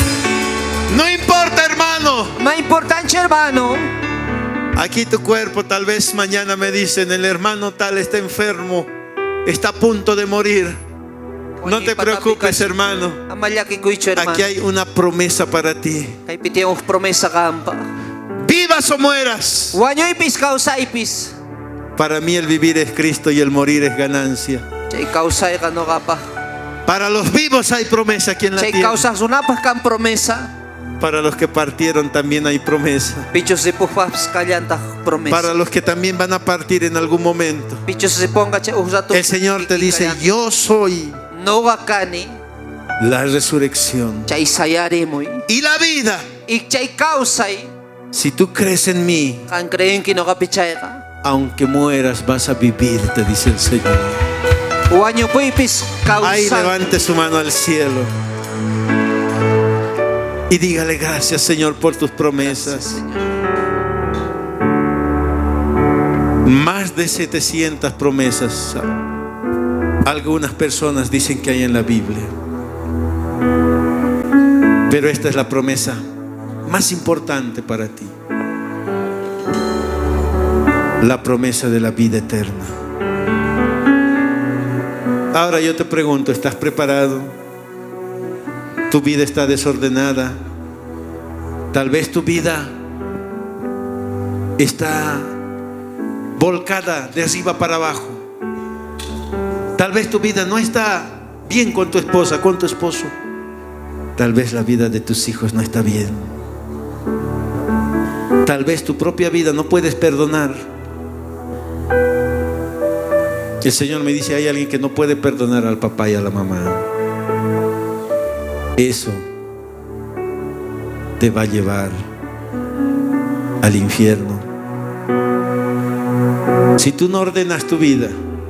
A: No importa, hermano.
B: Ma importante hermano.
A: Aquí tu cuerpo, tal vez mañana me dicen, el hermano tal está enfermo, está a punto de morir. No te preocupes, hermano. Aquí hay una promesa para ti.
B: Kay pitiang promesa kampa.
A: Vivas o mueras,
B: Wanyo ipis kausa ipis.
A: para mí el vivir es Cristo y el morir es ganancia.
B: Chay kausa ka no kapa.
A: Para los vivos hay promesa aquí en la
B: Chay
A: tierra.
B: kausa sunapas kan promesa.
A: Para los que partieron también hay promesa.
B: Pichos se pujas callanta promesa.
A: Para los que también van a partir en algún momento.
B: Pichos se ponga che usato.
A: El Señor te dice, yo soy
B: no gakani
A: la resurrección
B: chay sayare muy
A: y la vida.
B: Y chay causai.
A: Si tú crees en mí,
B: Kan creen que no gapichaiga.
A: aunque mueras vas a vivir, te dice el Señor.
B: Uaño puipis causa.
A: Ahí levante su mano al cielo y dígale gracias, Señor, por tus promesas. Más de setecientas promesas. Algunas personas dicen que hay en la Biblia, pero esta es la promesa más importante para ti. La promesa de la vida eterna. Ahora yo te pregunto, ¿estás preparado? Tu vida está desordenada. Tal vez tu vida está volcada de arriba para abajo. Tal vez tu vida no está bien con tu esposa, con tu esposo. Tal vez la vida de tus hijos no está bien. Tal vez tu propia vida no puedes perdonar. El Señor me dice, hay alguien que no puede perdonar al papá y a la mamá. Eso te va a llevar al infierno. Si tú no ordenas tu vida,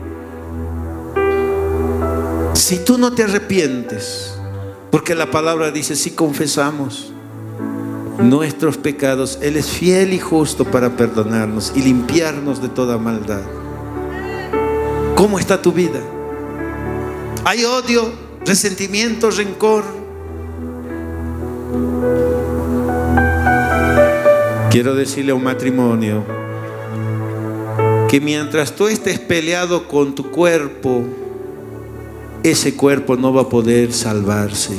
A: si tú no te arrepientes, porque la palabra dice, si confesamos nuestros pecados, Él es fiel y justo para perdonarnos y limpiarnos de toda maldad. ¿Cómo está tu vida? ¿Hay odio, resentimiento, rencor? Quiero decirle a un matrimonio que mientras tú estés peleado con tu cuerpo, ese cuerpo no va a poder salvarse.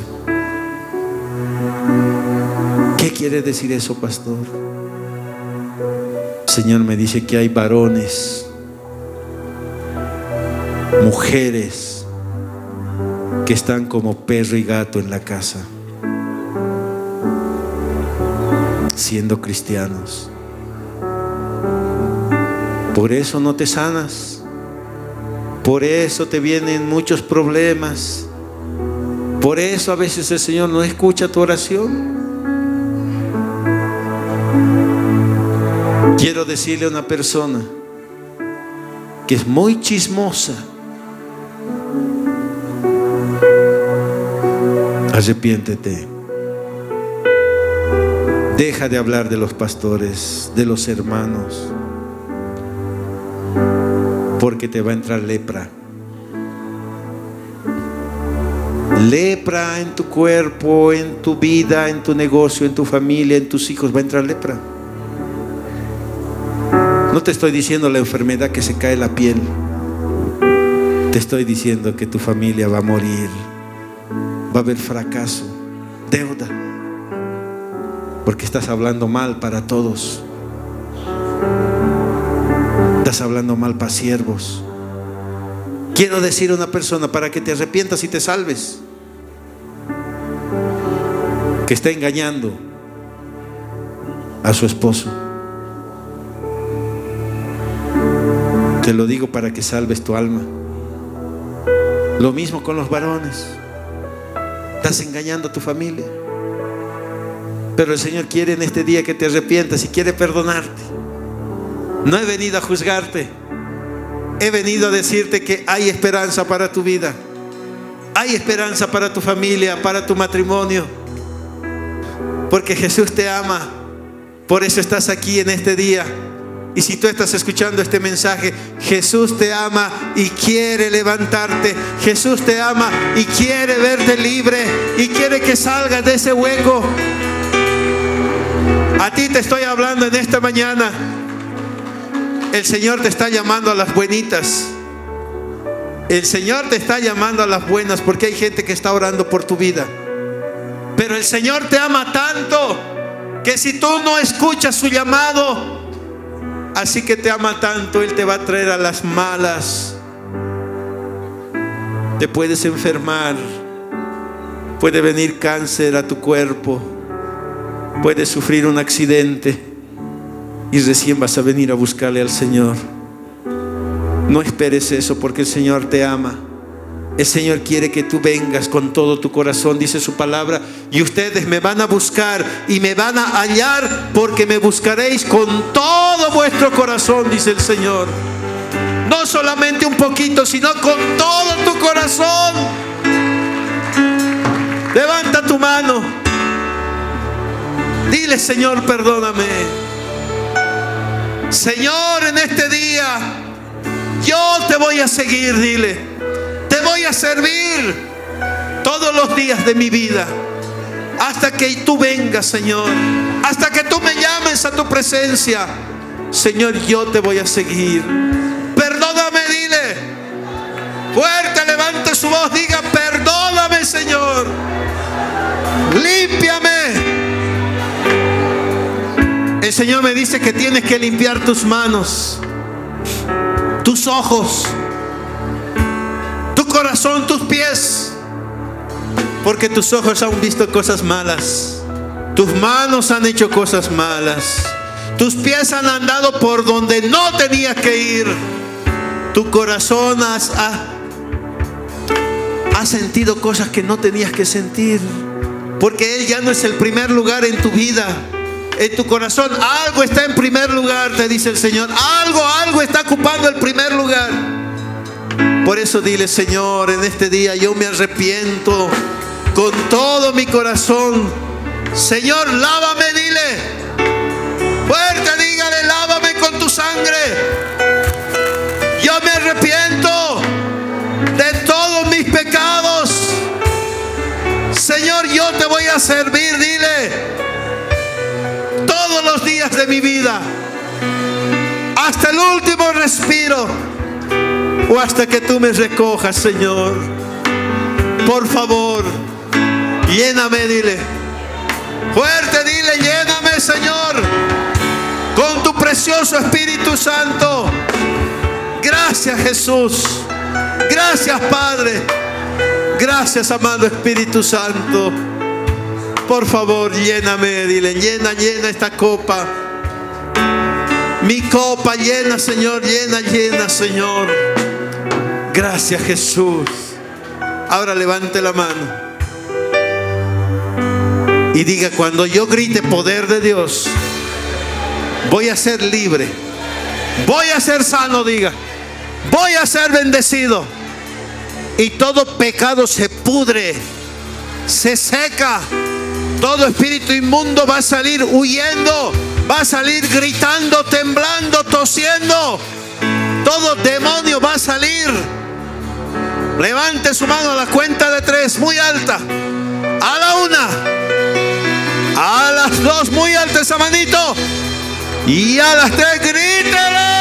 A: ¿Qué quiere decir eso, pastor? El Señor me dice que hay varones, mujeres que están como perro y gato en la casa, siendo cristianos. Por eso no te sanas. Por eso te vienen muchos problemas. Por eso a veces el Señor no escucha tu oración. Quiero decirle a una persona que es muy chismosa: arrepiéntete. Deja de hablar de los pastores, de los hermanos, porque te va a entrar lepra. Lepra en tu cuerpo, en tu vida, en tu negocio, en tu familia, en tus hijos. Va a entrar lepra. No te estoy diciendo la enfermedad que se cae la piel. Te estoy diciendo que tu familia va a morir. Va a haber fracaso, deuda, porque estás hablando mal para todos. Estás hablando mal para siervos. Quiero decir a una persona, para que te arrepientas y te salves, que está engañando a su esposo. Te lo digo para que salves tu alma. Lo mismo con los varones. Estás engañando a tu familia. Pero el Señor quiere en este día que te arrepientas y quiere perdonarte. No he venido a juzgarte. He venido a decirte que hay esperanza para tu vida. Hay esperanza para tu familia, para tu matrimonio. Porque Jesús te ama. Por eso estás aquí en este día. Y si tú estás escuchando este mensaje, Jesús te ama y quiere levantarte. Jesús te ama y quiere verte libre y quiere que salgas de ese hueco. A ti te estoy hablando en esta mañana. El Señor te está llamando a las buenitas. El Señor te está llamando a las buenas, porque hay gente que está orando por tu vida. Pero el Señor te ama tanto que si tú no escuchas su llamado, así que te ama tanto, Él te va a traer a las malas. Te puedes enfermar. Puede venir cáncer a tu cuerpo. Puedes sufrir un accidente y recién vas a venir a buscarle al Señor. No esperes eso, porque el Señor te ama. El Señor quiere que tú vengas con todo tu corazón, dice su palabra. Y ustedes me van a buscar y me van a hallar, porque me buscaréis con todo vuestro corazón, dice el Señor. No solamente un poquito, sino con todo tu corazón. Levanta tu mano. Dile: Señor, perdóname. Señor, en este día yo te voy a seguir, dile. Te voy a servir todos los días de mi vida, hasta que tú vengas, Señor, hasta que tú me llames a tu presencia. Señor, yo te voy a seguir. Perdóname, dile. Fuerte, levante su voz, diga: perdóname, Señor. Límpiame. El Señor me dice que tienes que limpiar tus manos, tus ojos, tu corazón, tus pies, porque tus ojos han visto cosas malas, tus manos han hecho cosas malas, tus pies han andado por donde no tenías que ir, tu corazón has, ha, has sentido cosas que no tenías que sentir, porque Él ya no es el primer lugar en tu vida. En tu corazón algo está en primer lugar, te dice el Señor. Algo, algo está ocupando el primer lugar. Por eso dile: Señor, en este día yo me arrepiento con todo mi corazón. Señor, lávame, dile. Fuerte, dígale: lávame con tu sangre. Yo me arrepiento de todos mis pecados. Señor, yo te voy a servir, dile, todos los días de mi vida, hasta el último respiro, o hasta que tú me recojas, Señor. Por favor, lléname, dile. Fuerte, dile: lléname, Señor, con tu precioso Espíritu Santo. Gracias, Jesús. Gracias, Padre. Gracias, amado Espíritu Santo. Por favor, lléname, dile: llena, llena esta copa. Mi copa llena, Señor, llena, llena, Señor. Gracias, Jesús. Ahora levante la mano y diga: cuando yo grite poder de Dios, voy a ser libre, voy a ser sano, diga, voy a ser bendecido, y todo pecado se pudre, se seca. Todo espíritu inmundo va a salir huyendo, va a salir gritando, temblando, tosiendo. Todo demonio va a salir. Levante su mano a la cuenta de tres, muy alta. A la una, a las dos, muy alta esa manito, y a las tres, grítelo.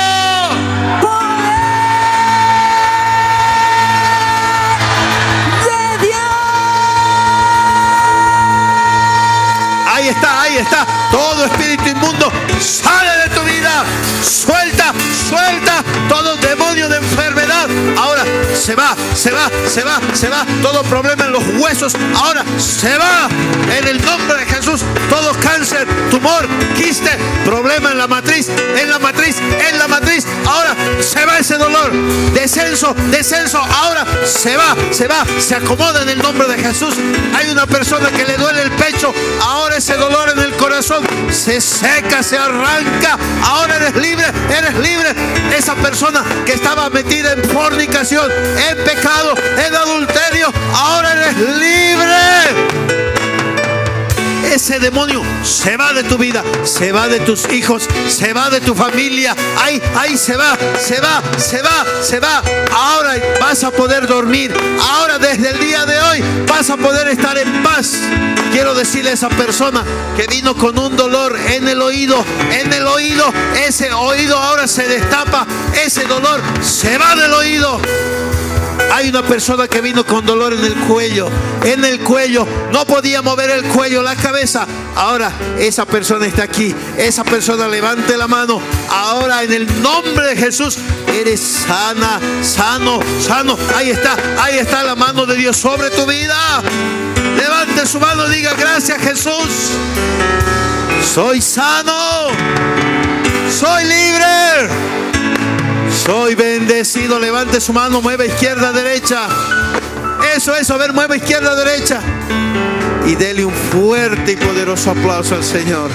A: Ahí está, ahí está. Todo espíritu inmundo sale de tu vida. Suelta, suelta todo demonio de enfermedad. Ahora se va, se va, se va, se va. Todo problema en los huesos, ahora se va. En el nombre de Jesús. Todo cáncer, tumor, quiste, problema en la matriz, en la matriz, en la matriz. Ahora se va ese dolor. Descenso, descenso. Ahora se va, se va. Se acomoda en el nombre de Jesús. Hay una persona que le duele el pecho. Ahora ese dolor en el corazón se seca, se arranca. Ahora eres libre, eres libre. Esa persona que estaba metida en fornicación, en pecado, en adulterio, ahora eres libre. Ese demonio se va de tu vida, se va de tus hijos, se va de tu familia. Ahí, ahí se va, se va, se va, se va. Ahora vas a poder dormir. Ahora, desde el día de hoy, vas a poder estar en paz. Quiero decirle a esa persona que vino con un dolor en el oído, en el oído, ese oído ahora se destapa, ese dolor se va del oído. Hay una persona que vino con dolor en el cuello, en el cuello, no podía mover el cuello, la cabeza. Ahora esa persona está aquí, esa persona levante la mano. Ahora en el nombre de Jesús eres sana, sano, sano. Ahí está, ahí está la mano de Dios sobre tu vida. Levante su mano y diga: gracias, Jesús. Soy sano. Soy libre. Soy bendecido. Levante su mano, mueva izquierda, derecha. Eso, eso, a ver, mueva izquierda, derecha. Y dele un fuerte y poderoso aplauso al Señor.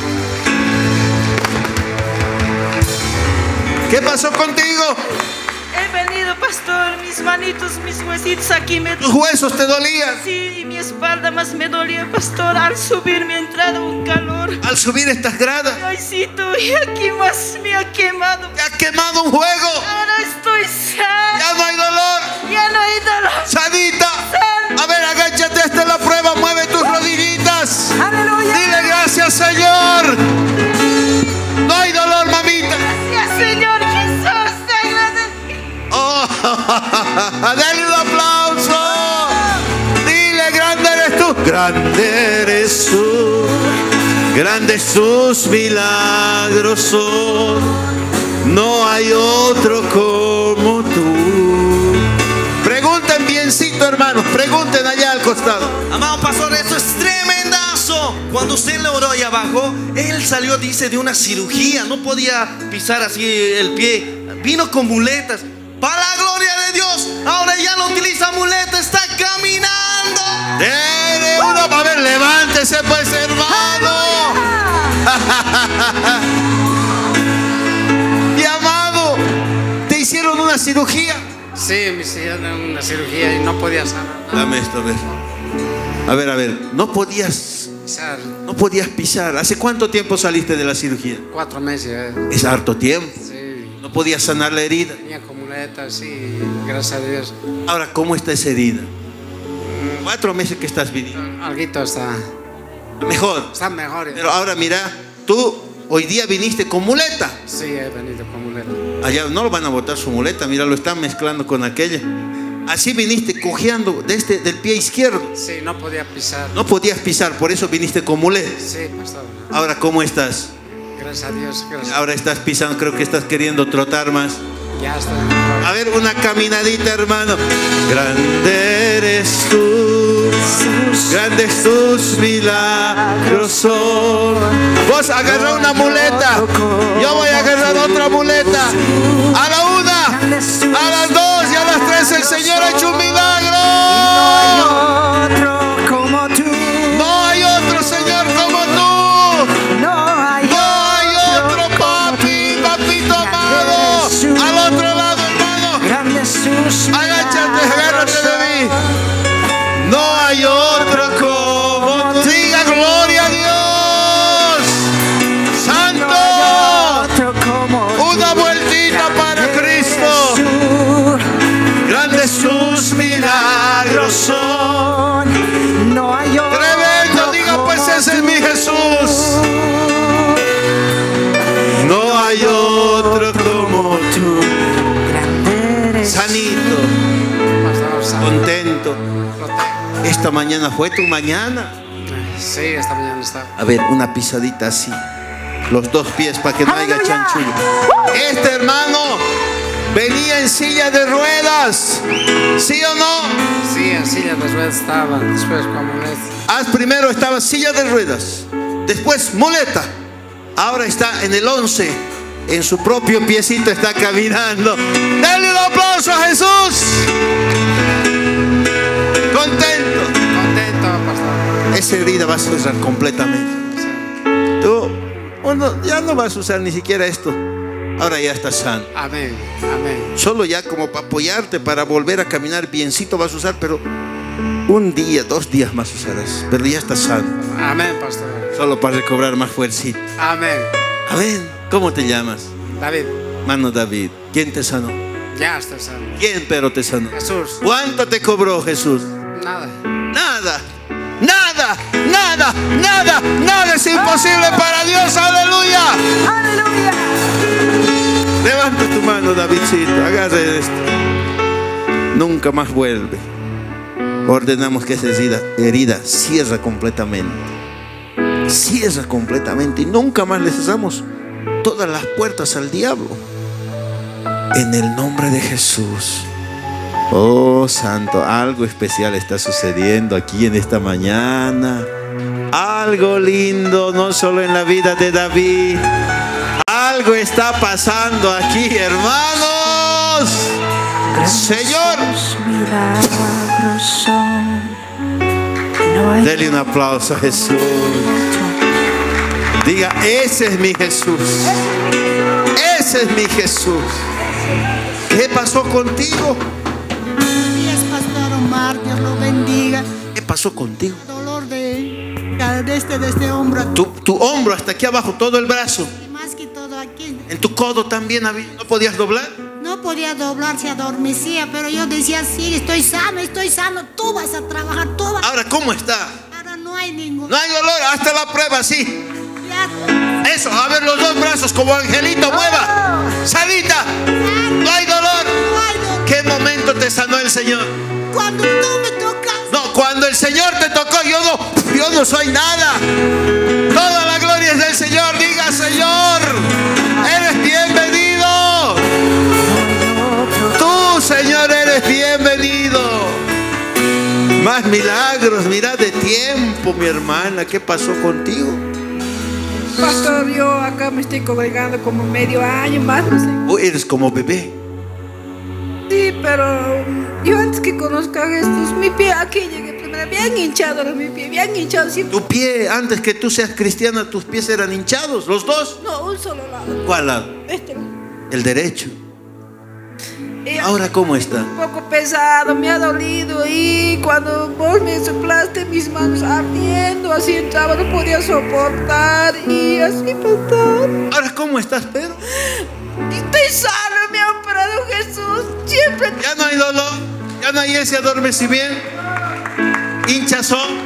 A: ¿Qué pasó contigo?
D: He venido, pastor, mis manitos, mis huesitos aquí me...
A: ¿Tus huesos te dolían?
D: Sí, y mi espalda más me dolía, pastor. Al subir me ha entrado un calor.
A: Al subir estas gradas.
D: Ay, sí, tú, y aquí más me ha quemado.
A: Te ha quemado un juego.
D: Ahora estoy sana.
A: Ya no hay dolor.
D: Ya no hay dolor.
A: Sanita.
D: San-
A: A ver, agáchate, esta es la prueba. Mueve tus rodillitas.
C: Aleluya.
A: Dile gracias, Señor. No hay dolor, mamita.
D: Gracias, Señor Jesús. Te agradezco.
A: Oh, dale un aplauso. Dile, grande eres tú. Grande eres tú. Grandes tus milagros son. No hay otro como tú. Pregunten biencito, hermanos. Pregunten allá al costado.
E: Amado pastor, eso es tremendazo. Cuando usted le oró ahí abajo, él salió, dice, de una cirugía. No podía pisar así el pie. Vino con muletas. Para la gloria de Dios, ahora ya no utiliza muletas, está caminando.
A: Dele uno. A ver, levántese pues, hermano. Mi amado, ¿te hicieron una cirugía?
F: Sí, me hicieron una cirugía y no podía sanar.
A: Dame esto, a ver. A ver, a ver. No podías,
F: Pisar
A: no podías pisar. ¿Hace cuánto tiempo saliste de la cirugía?
F: cuatro meses. eh.
A: Es harto tiempo.
F: Sí,
A: No podías sanar la herida.
F: tenía con muletas, sí, gracias a Dios.
A: Ahora, ¿cómo está esa herida? Cuatro meses que estás viviendo.
F: Alguito está,
A: Mejor.
F: está mejor.
A: Pero ahora mira, tú hoy día viniste con muleta.
F: Sí, he venido con muletas.
A: Allá no lo van a botar su muleta, mira, lo están mezclando con aquella. Así viniste cojeando desde del pie izquierdo.
F: Sí, no podía pisar.
A: No podías pisar, por eso viniste con muleta.
F: Sí, pastor.
A: Ahora, ¿cómo estás?
F: Gracias a Dios, gracias.
A: Ahora estás pisando, creo que estás queriendo trotar más.
F: Ya estoy mejor.
A: A ver, una caminadita, hermano. Grande eres tú, grandes tus milagros son. Vos agarra una muleta, yo voy a agarrar otra muleta. A la una, a las dos y a las tres el Señor ha hecho un milagro.
C: Otro como tú.
A: No hay otro Señor como tú.
C: No hay
A: No hay otro papi, papito amado. Al otro lado, hermano.
C: grandes sus
A: Agáchate, agárrate de mí. No hay otro como tú. Diga gloria a Dios. Santo.
C: otro como
A: Una vueltita para Cristo.
C: Jesús.
A: Grandes sus milagros son.
C: No hay otro.
A: Tremendo, diga pues ese es mi Jesús. No hay otro como tú.
C: Grande eres.
A: Sanito,
F: Pastor, santo.
A: contento.
F: Lo tengo.
A: Esta mañana fue tu mañana.
F: Sí, esta mañana está.
A: A ver, una pisadita así. Los dos pies para que no haya
C: ¡Aleluya!
A: chanchullo. Este hermano venía en silla de ruedas. ¿Sí o no?
F: Sí, en silla de ruedas estaba. Después con muletas.
A: Haz primero estaba silla de ruedas. Después muleta. Ahora está en el once. En su propio piecito está caminando. Dale un aplauso a Jesús. Contento.
F: Contento, pastor.
A: Esa herida va a cerrar completamente.
F: Sí.
A: Tú uno, ya no vas a usar ni siquiera esto. Ahora ya estás sano.
F: Amén, amén.
A: Solo ya como para apoyarte, para volver a caminar biencito vas a usar, pero un día, dos días más usarás. Pero ya estás sano.
F: Amén, pastor.
A: Solo para recobrar más fuercita.
F: Amén.
A: Amén. ¿Cómo te llamas?
F: David,
A: Mano David. ¿Quién te sanó?
F: ya estoy sano.
A: ¿Quién pero te sanó?
F: Jesús,
A: ¿Cuánto te cobró Jesús?
F: nada.
A: Nada. Nada. Nada. Nada. Nada es imposible para Dios. Aleluya.
C: Aleluya.
A: Levanta tu mano, Davidcito. Agarre esto. Nunca más vuelve. Ordenamos que esa herida, herida cierra completamente. Cierra completamente. Y nunca más le cerramos todas las puertas al diablo. En el nombre de Jesús. Oh, santo, algo especial está sucediendo aquí en esta mañana. Algo lindo, no solo en la vida de David. Algo está pasando aquí, hermanos. Señor,
C: milagros son. No hay
A: dele un aplauso a Jesús. Diga, ese es mi Jesús. Ese es mi Jesús. ¿Qué pasó contigo?
G: Días, Pastor Omar, Dios lo bendiga.
A: ¿Qué pasó contigo?
G: Dolor de, de este, de este hombro aquí.
A: Tu, tu hombro hasta aquí abajo, todo el brazo.
G: Y más que todo aquí.
A: En tu codo también había, ¿no podías doblar?
G: No podía doblar, se adormecía, pero yo decía, sí, estoy sano, estoy sano. Tú vas a trabajar, tú vas.
A: Ahora, ¿cómo está?
G: Ahora no hay ningún.
A: No hay dolor, hasta la prueba, sí.
G: Ya.
A: Eso, a ver los dos brazos como angelito, mueva. Salita, no hay dolor.
G: No hay dolor.
A: ¿Qué momento te sanó el Señor?
G: Cuando tú me tocas.
A: No, cuando el Señor te tocó, yo no, yo no soy nada. Toda la gloria es del Señor. Diga, Señor, eres bienvenido. Tú, Señor, eres bienvenido. Más milagros, mira de tiempo, mi hermana. ¿Qué pasó contigo?
H: Pastor, yo acá me estoy congregando como medio año más, no sé.
A: Oh, eres como bebé.
H: Sí, pero yo antes que conozca a Jesús, mi pie aquí llegué primero, bien hinchado era mi pie, bien hinchado siempre.
A: Tu pie, antes que tú seas cristiana, tus pies eran hinchados, los dos.
H: No, un solo lado.
A: ¿Cuál lado?
H: Este.
A: El derecho.
H: Y
A: Ahora, ¿cómo está?
H: un poco pesado, me ha dolido y cuando vos me soplaste mis manos ardiendo, así entraba, no podía soportar y así pasó.
A: Ahora, ¿cómo estás, Pedro?
H: Estoy sano, me ha operado Jesús, siempre.
A: Ya no hay dolor, ya no hay ese adormecimiento, hinchazón,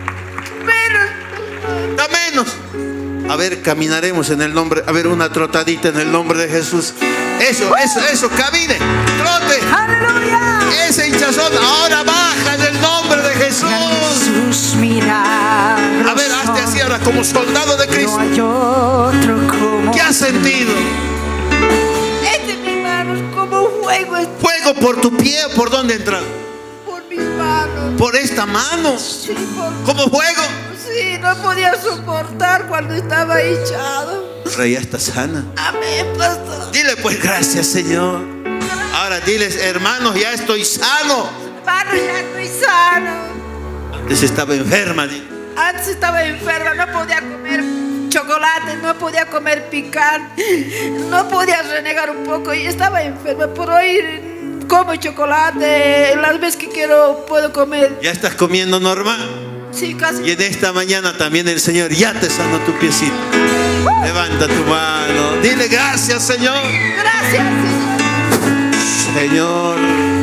H: Menos.
A: da menos. A ver, caminaremos en el nombre, a ver, una trotadita en el nombre de Jesús. Eso, eso, eso, camine, trote.
C: ¡Aleluya!
A: Ese hinchazón ahora baja en el nombre de Jesús.
C: Sus milagros.
A: A ver, hazte así ahora como soldado de
C: No
A: Cristo.
C: hay otro como.
A: ¿Qué has sentido?
H: Este mis manos como fuego es
A: ¿Fuego por tu pie o por dónde entrar?
H: por mis manos.
A: Por esta mano.
H: Sí, por...
A: ¿Como fuego?
H: sí, no podía soportar cuando estaba hinchado.
A: Ahora ya está sana.
H: Amén, pastor.
A: Dile pues gracias, Señor. Ahora diles, hermanos, ya estoy sano.
H: Hermano, ya estoy sano.
A: Antes estaba enferma. Dile.
H: Antes estaba enferma, no podía comer chocolate, no podía comer picante, no podía renegar un poco y estaba enferma. Por hoy como chocolate, las veces que quiero puedo comer.
A: Ya estás comiendo normal.
H: Sí, casi.
A: Y en esta mañana también el Señor ya te sanó tu piecito. Levanta tu mano. Dile gracias, Señor.
H: Gracias, Señor.
A: Señor.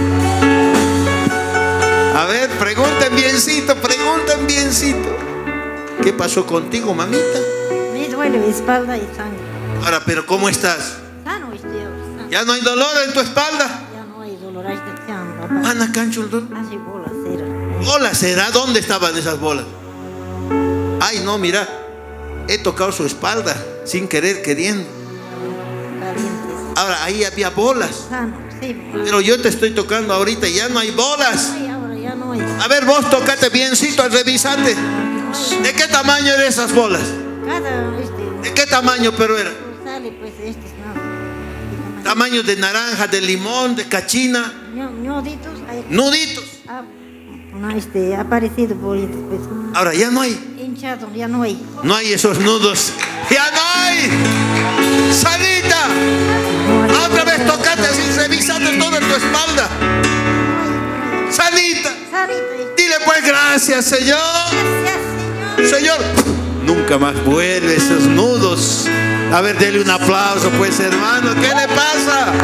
A: A ver, pregunten biencito, pregunten biencito. ¿Qué pasó contigo, mamita?
I: Me duele mi espalda y sangre.
A: Ahora, pero ¿cómo estás?
I: Sano estoy ahora, sano.
A: ¿Ya no hay dolor en tu espalda?
I: Ya no hay dolor, ahí está echando, papá.
A: Ana Cancho, el dolor.
I: Hace bolas, era.
A: ¿Bolas será? ¿Dónde estaban esas bolas? Ay, no, mira. He tocado su espalda sin querer, queriendo.
I: Calientes.
A: Ahora, ahí había bolas.
I: Sano, sí.
A: Pero yo te estoy tocando ahorita y ya no hay bolas.
I: Ay, ahora ya no hay.
A: A ver, vos tocate biencito, revisate. ¿De qué tamaño eran esas bolas?
I: Cada, este,
A: ¿De qué tamaño pero era?
I: sale pues este es nada.
A: Tamaño de naranja, de limón, de cachina,
I: Ñoditos, hay.
A: nuditos.
I: Ah, no, este, ha aparecido por ahí después.
A: Ahora ya no hay,
I: Hinchado, ya no hay.
A: no hay esos nudos. Ya no hay. Salita. Otra vez tocate así, revisate toda tu espalda. Salita.
I: Sanita.
A: Dile pues gracias, Señor.
I: Gracias, Señor.
A: Señor, nunca más vuelve esos nudos. A ver, dele un aplauso pues, hermano. ¿Qué le pasa?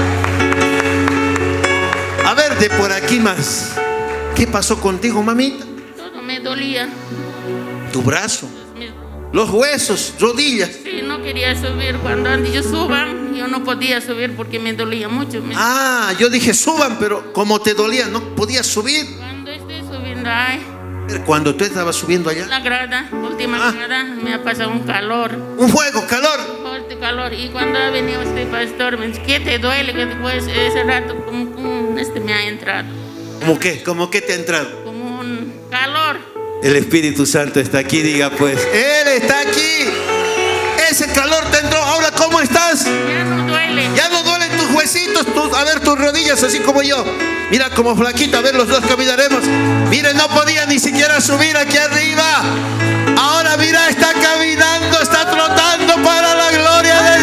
A: A ver, de por aquí más. ¿Qué pasó contigo, mamita?
D: Todo me dolía.
A: Tu brazo,
D: Me-
A: los huesos, rodillas.
D: Sí, no quería subir. Cuando antes yo suban, yo no podía subir porque me dolía mucho. Me-
A: Ah, yo dije suban, pero como te dolía, no podías subir.
D: Cuando estoy subiendo, ay,
A: Cuando tú estabas subiendo allá,
D: la grada, última
A: Ah.
D: grada, me ha pasado un calor,
A: un fuego, calor.
D: fuerte calor. Y cuando ha venido este pastor, me dice, ¿qué te duele? Que después ese rato como un, este me ha entrado,
A: ¿Cómo qué? ¿Cómo qué te ha entrado?
D: como un calor.
A: El Espíritu Santo está aquí, diga pues, Él está aquí. Ese calor te entró. Ahora, ¿cómo estás?
D: Ya no duele.
A: Ya no duelen tus huesitos, tus, a ver, tus rodillas, así como yo. Mira, como flaquita, a ver, los dos caminaremos. Mire, no podía ni siquiera subir aquí arriba. Ahora, mira, está caminando, está trotando para la gloria de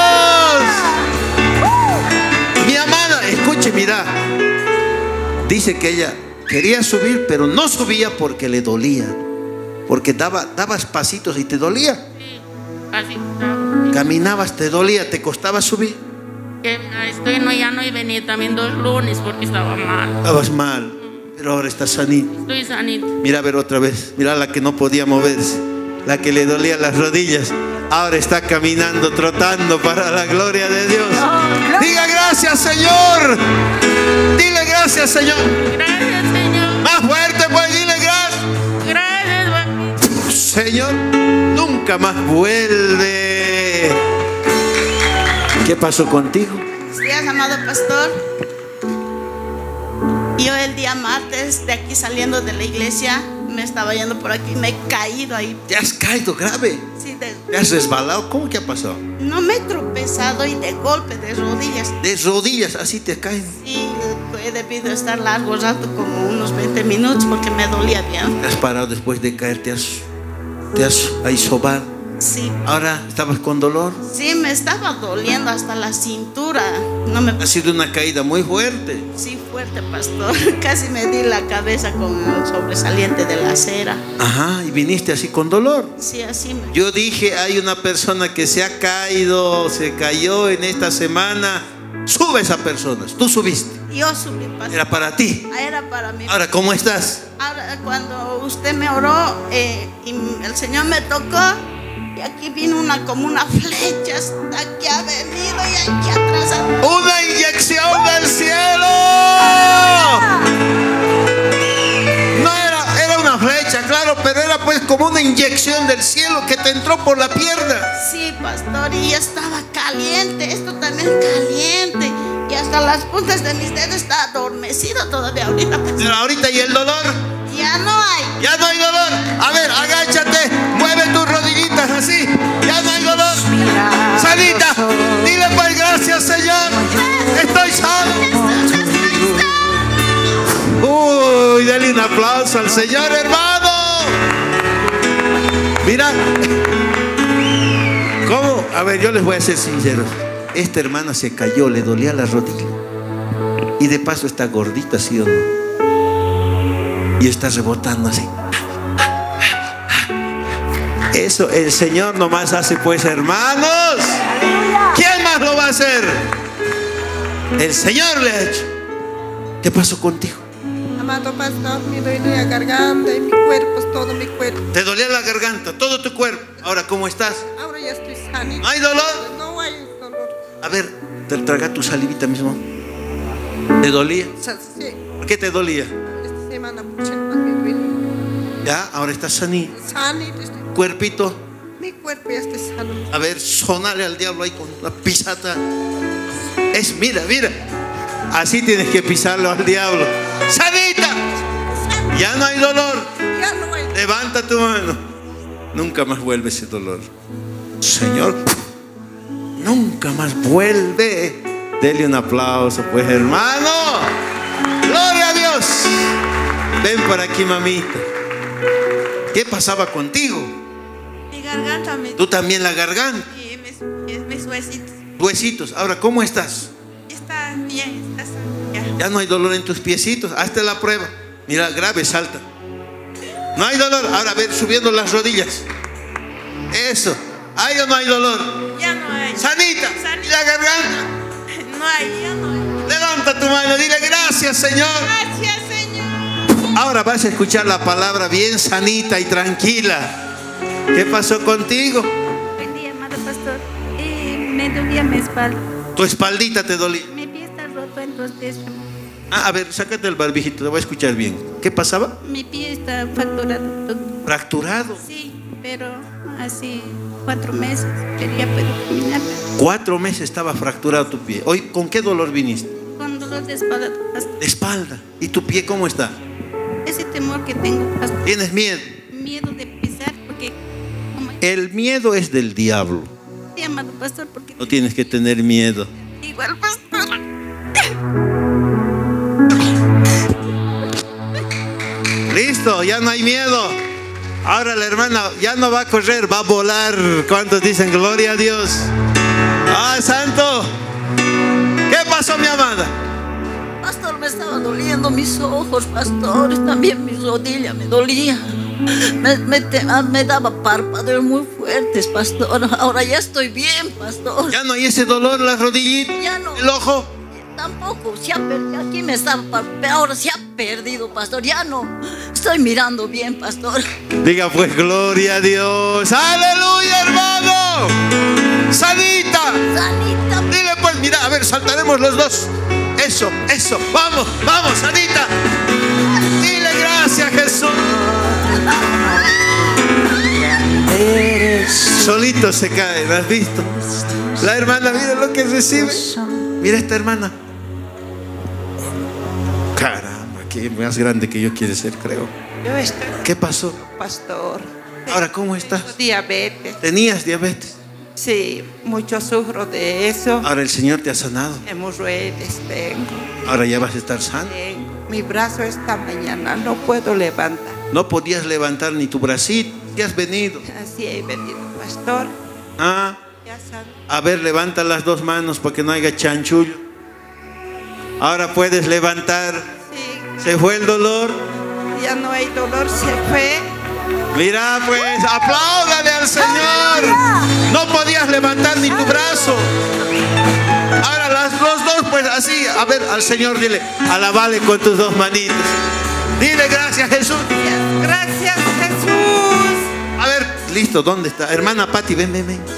A: Dios. Mi amada, escuche, mira. Dice que ella quería subir, pero no subía porque le dolía. Porque daba, dabas pasitos y te dolía.
D: Sí, así.
A: Caminabas, te dolía, te costaba subir.
D: Que estoy, no, ya no he venido también dos lunes porque estaba mal.
A: Estabas mal, pero ahora estás sanito.
D: Estoy sanito.
A: Mira, a ver otra vez. Mira la que no podía moverse, la que le dolía las rodillas. Ahora está caminando, trotando para la gloria de Dios. Diga gracias, Señor. Dile gracias, Señor.
D: Gracias, Señor.
A: Más fuerte, pues, dile gracias.
D: Gracias,
A: Señor, nunca más vuelve. ¿Qué pasó contigo?
J: Buenos días, amado pastor. Yo el día martes de aquí saliendo de la iglesia me estaba yendo por aquí, me he caído ahí.
A: ¿Te has caído grave?
J: Sí, de,
A: ¿Te has resbalado? ¿Cómo que ha pasado?
J: no me he tropezado y de golpe, de rodillas.
A: De rodillas, así te caes.
J: Sí, he debido estar largo rato, como unos veinte minutos, porque me dolía bien.
A: Te has parado después de caer, te has, te has ahí sobado.
J: Sí.
A: Ahora estabas con dolor.
J: Sí, me estaba doliendo hasta la cintura. No me...
A: Ha sido una caída muy fuerte.
J: Sí, fuerte, pastor. Casi me di la cabeza con el sobresaliente de la acera.
A: Ajá, y viniste así con dolor.
J: Sí, así me...
A: Yo dije, hay una persona que se ha caído, se cayó en esta semana. Sube esa persona. Tú subiste.
J: Yo subí, pastor.
A: Era para ti.
J: Era para mí.
A: Ahora, ¿cómo estás?
J: Ahora, cuando usted me oró eh, y el Señor me tocó, y aquí vino una como una flecha, hasta aquí ha venido y aquí atrás.
A: ¡Una inyección del cielo! No era, era una flecha, claro, pero era pues como una inyección del cielo que te entró por la pierna.
J: Sí, pastor, y estaba caliente, esto también caliente. Y hasta las puntas de mis dedos está adormecido todavía ahorita. Pastor.
A: Pero ahorita, ¿y el dolor?
J: Ya no hay.
A: Ya no hay dolor. A ver, agáchate, mueve tus rodillitas así. Ya no hay dolor. Sanita, dile pues gracias, Señor. Estoy sano. Uy, dale un aplauso al Señor, hermano. Mira. ¿Cómo? A ver, yo les voy a ser sincero. Esta hermana se cayó, le dolía la rodilla. Y de paso está gordita, ¿sí o no? Y está rebotando así. Eso el Señor nomás hace, pues, hermanos. ¿Quién más lo va a hacer? El Señor le ha hecho. ¿Qué pasó contigo?
K: Amado pastor, me duele la garganta y mi cuerpo, es todo mi cuerpo.
A: Te dolía la garganta, todo tu cuerpo. Ahora, ¿cómo estás?
K: Ahora ya estoy sana.
A: ¿No hay dolor?
K: No hay dolor.
A: A ver, te traga tu salivita mismo. ¿Te dolía?
K: Sí.
A: ¿Por qué te dolía?
K: Esta semana mucho más me duele.
A: Ya, ahora estás saní.
K: Sanito estoy.
A: Cuerpito.
K: Mi cuerpo ya está sano.
A: A ver, sonale al diablo ahí con la pisata. Es, mira, mira. Así tienes que pisarlo al diablo. ¡Sanita! Ya no hay dolor.
K: Ya no hay.
A: Levanta tu mano. Nunca más vuelve ese dolor. Señor, nunca más vuelve. Dele un aplauso, pues, hermano. Gloria a Dios. Ven por aquí, mamita. ¿Qué pasaba contigo?
J: Mi garganta me...
A: Tú también la garganta.
J: Y mis, mis, mis huesitos.
A: Huesitos. Ahora, ¿cómo estás?
J: Está bien, está sana.
A: Ya no hay dolor en tus piecitos. Hazte la prueba. Mira, grave, salta. No hay dolor. Ahora, a ver, subiendo las rodillas. Eso. ¿Hay o no hay dolor?
J: Ya no hay.
A: Sanita.
J: Sanita.
A: ¿Y la garganta?
J: No hay, ya no hay.
A: Levanta tu mano, dile gracias, Señor.
J: Gracias, Señor.
A: Ahora vas a escuchar la palabra bien sanita y tranquila. ¿Qué pasó contigo?
L: Buen día, amado pastor. Eh, me dolía mi espalda.
A: Tu espaldita te dolía.
L: Mi pie está roto en dos veces.
A: Ah, a ver, sácate el barbijito, te voy a escuchar bien. ¿Qué pasaba?
L: Mi pie está fracturado.
A: ¿Fracturado?
L: Sí, pero así cuatro meses que ya puedo caminar.
A: Cuatro meses estaba fracturado tu pie. Hoy, ¿con qué dolor viniste?
L: Con dolor de espalda.
A: De espalda. ¿Y tu pie cómo está?
L: Ese temor que tengo, pastor.
A: ¿Tienes miedo?
L: Miedo de pisar porque... como-
A: El miedo es del diablo.
L: Sí, amado pastor, porque...
A: No tienes que tener miedo.
L: Igual, pastor.
A: Listo, ya no hay miedo. Ahora la hermana ya no va a correr, va a volar. ¿Cuántos dicen gloria a Dios? ¡Ah, santo! ¿Qué pasó, mi amada?
M: Pastor, me estaban doliendo mis ojos, pastor. También mi rodilla me dolía. Me, me, te- me daba párpados muy fuertes, pastor. Ahora ya estoy bien, pastor.
A: ¿Ya no hay ese dolor en las rodillitas?
M: Ya no.
A: ¿El ojo?
M: Tampoco, se ha perdido. Aquí me estaba, pa- ahora se ha perdido, pastor. Ya no. Estoy mirando bien, pastor.
A: Diga pues gloria a Dios. ¡Aleluya, hermano! ¡Sanita!
M: Sanita.
A: Dile pues, mira, a ver, saltaremos los dos. Eso, eso, vamos, vamos, Sanita. Dile gracias, Jesús. Solito se cae, ¿lo has visto? La hermana, mira lo que recibe. Mira esta hermana. Caramba, qué más grande que yo quiere ser, creo.
N: Yo estoy,
A: ¿Qué pasó?
N: pastor.
A: Ahora, ¿cómo estás?
N: Diabetes.
A: ¿Tenías diabetes?
N: Sí, mucho sufro de eso.
A: Ahora el Señor te ha sanado.
N: Hemorroides tengo.
A: Ahora ya vas a estar sano.
N: tengo. Mi brazo esta mañana no puedo levantar.
A: No podías levantar ni tu bracito. ¿Qué has venido?
N: Así he venido, pastor.
A: Ah,
N: Ya sabe.
A: a ver, levanta las dos manos para que no haya chanchullo. Ahora puedes levantar.
N: Sí,
A: ¿Se fue el dolor?
N: ya no hay dolor, se fue.
A: Mira pues, apláudale al Señor. No podías levantar ni tu brazo. Ahora las los dos pues así. A ver, al Señor dile, alabale con tus dos manitos. Dile gracias, Jesús.
N: Gracias, Jesús.
A: A ver, listo, ¿dónde está? Hermana Pati, ven, ven, ven.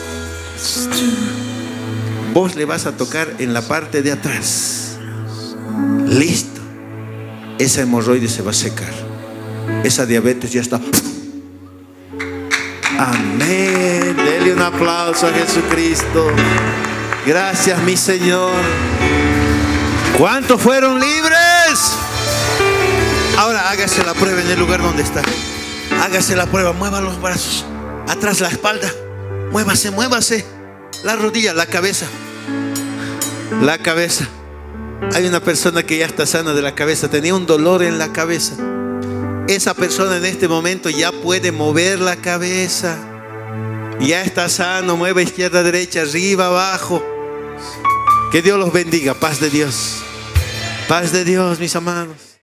A: Vos le vas a tocar en la parte de atrás. Listo. Esa hemorroide se va a secar. Esa diabetes ya está. Amén. Dele un aplauso a Jesucristo. Gracias, mi Señor. ¿Cuántos fueron libres? Ahora hágase la prueba en el lugar donde está. Hágase la prueba. Mueva los brazos. Atrás la espalda. Muévase, muévase. La rodilla, la cabeza. La cabeza. Hay una persona que ya está sana de la cabeza. Tenía un dolor en la cabeza. Esa persona en este momento ya puede mover la cabeza. Ya está sano. Mueve izquierda, derecha, arriba, abajo. Que Dios los bendiga. Paz de Dios. Paz de Dios, mis amados.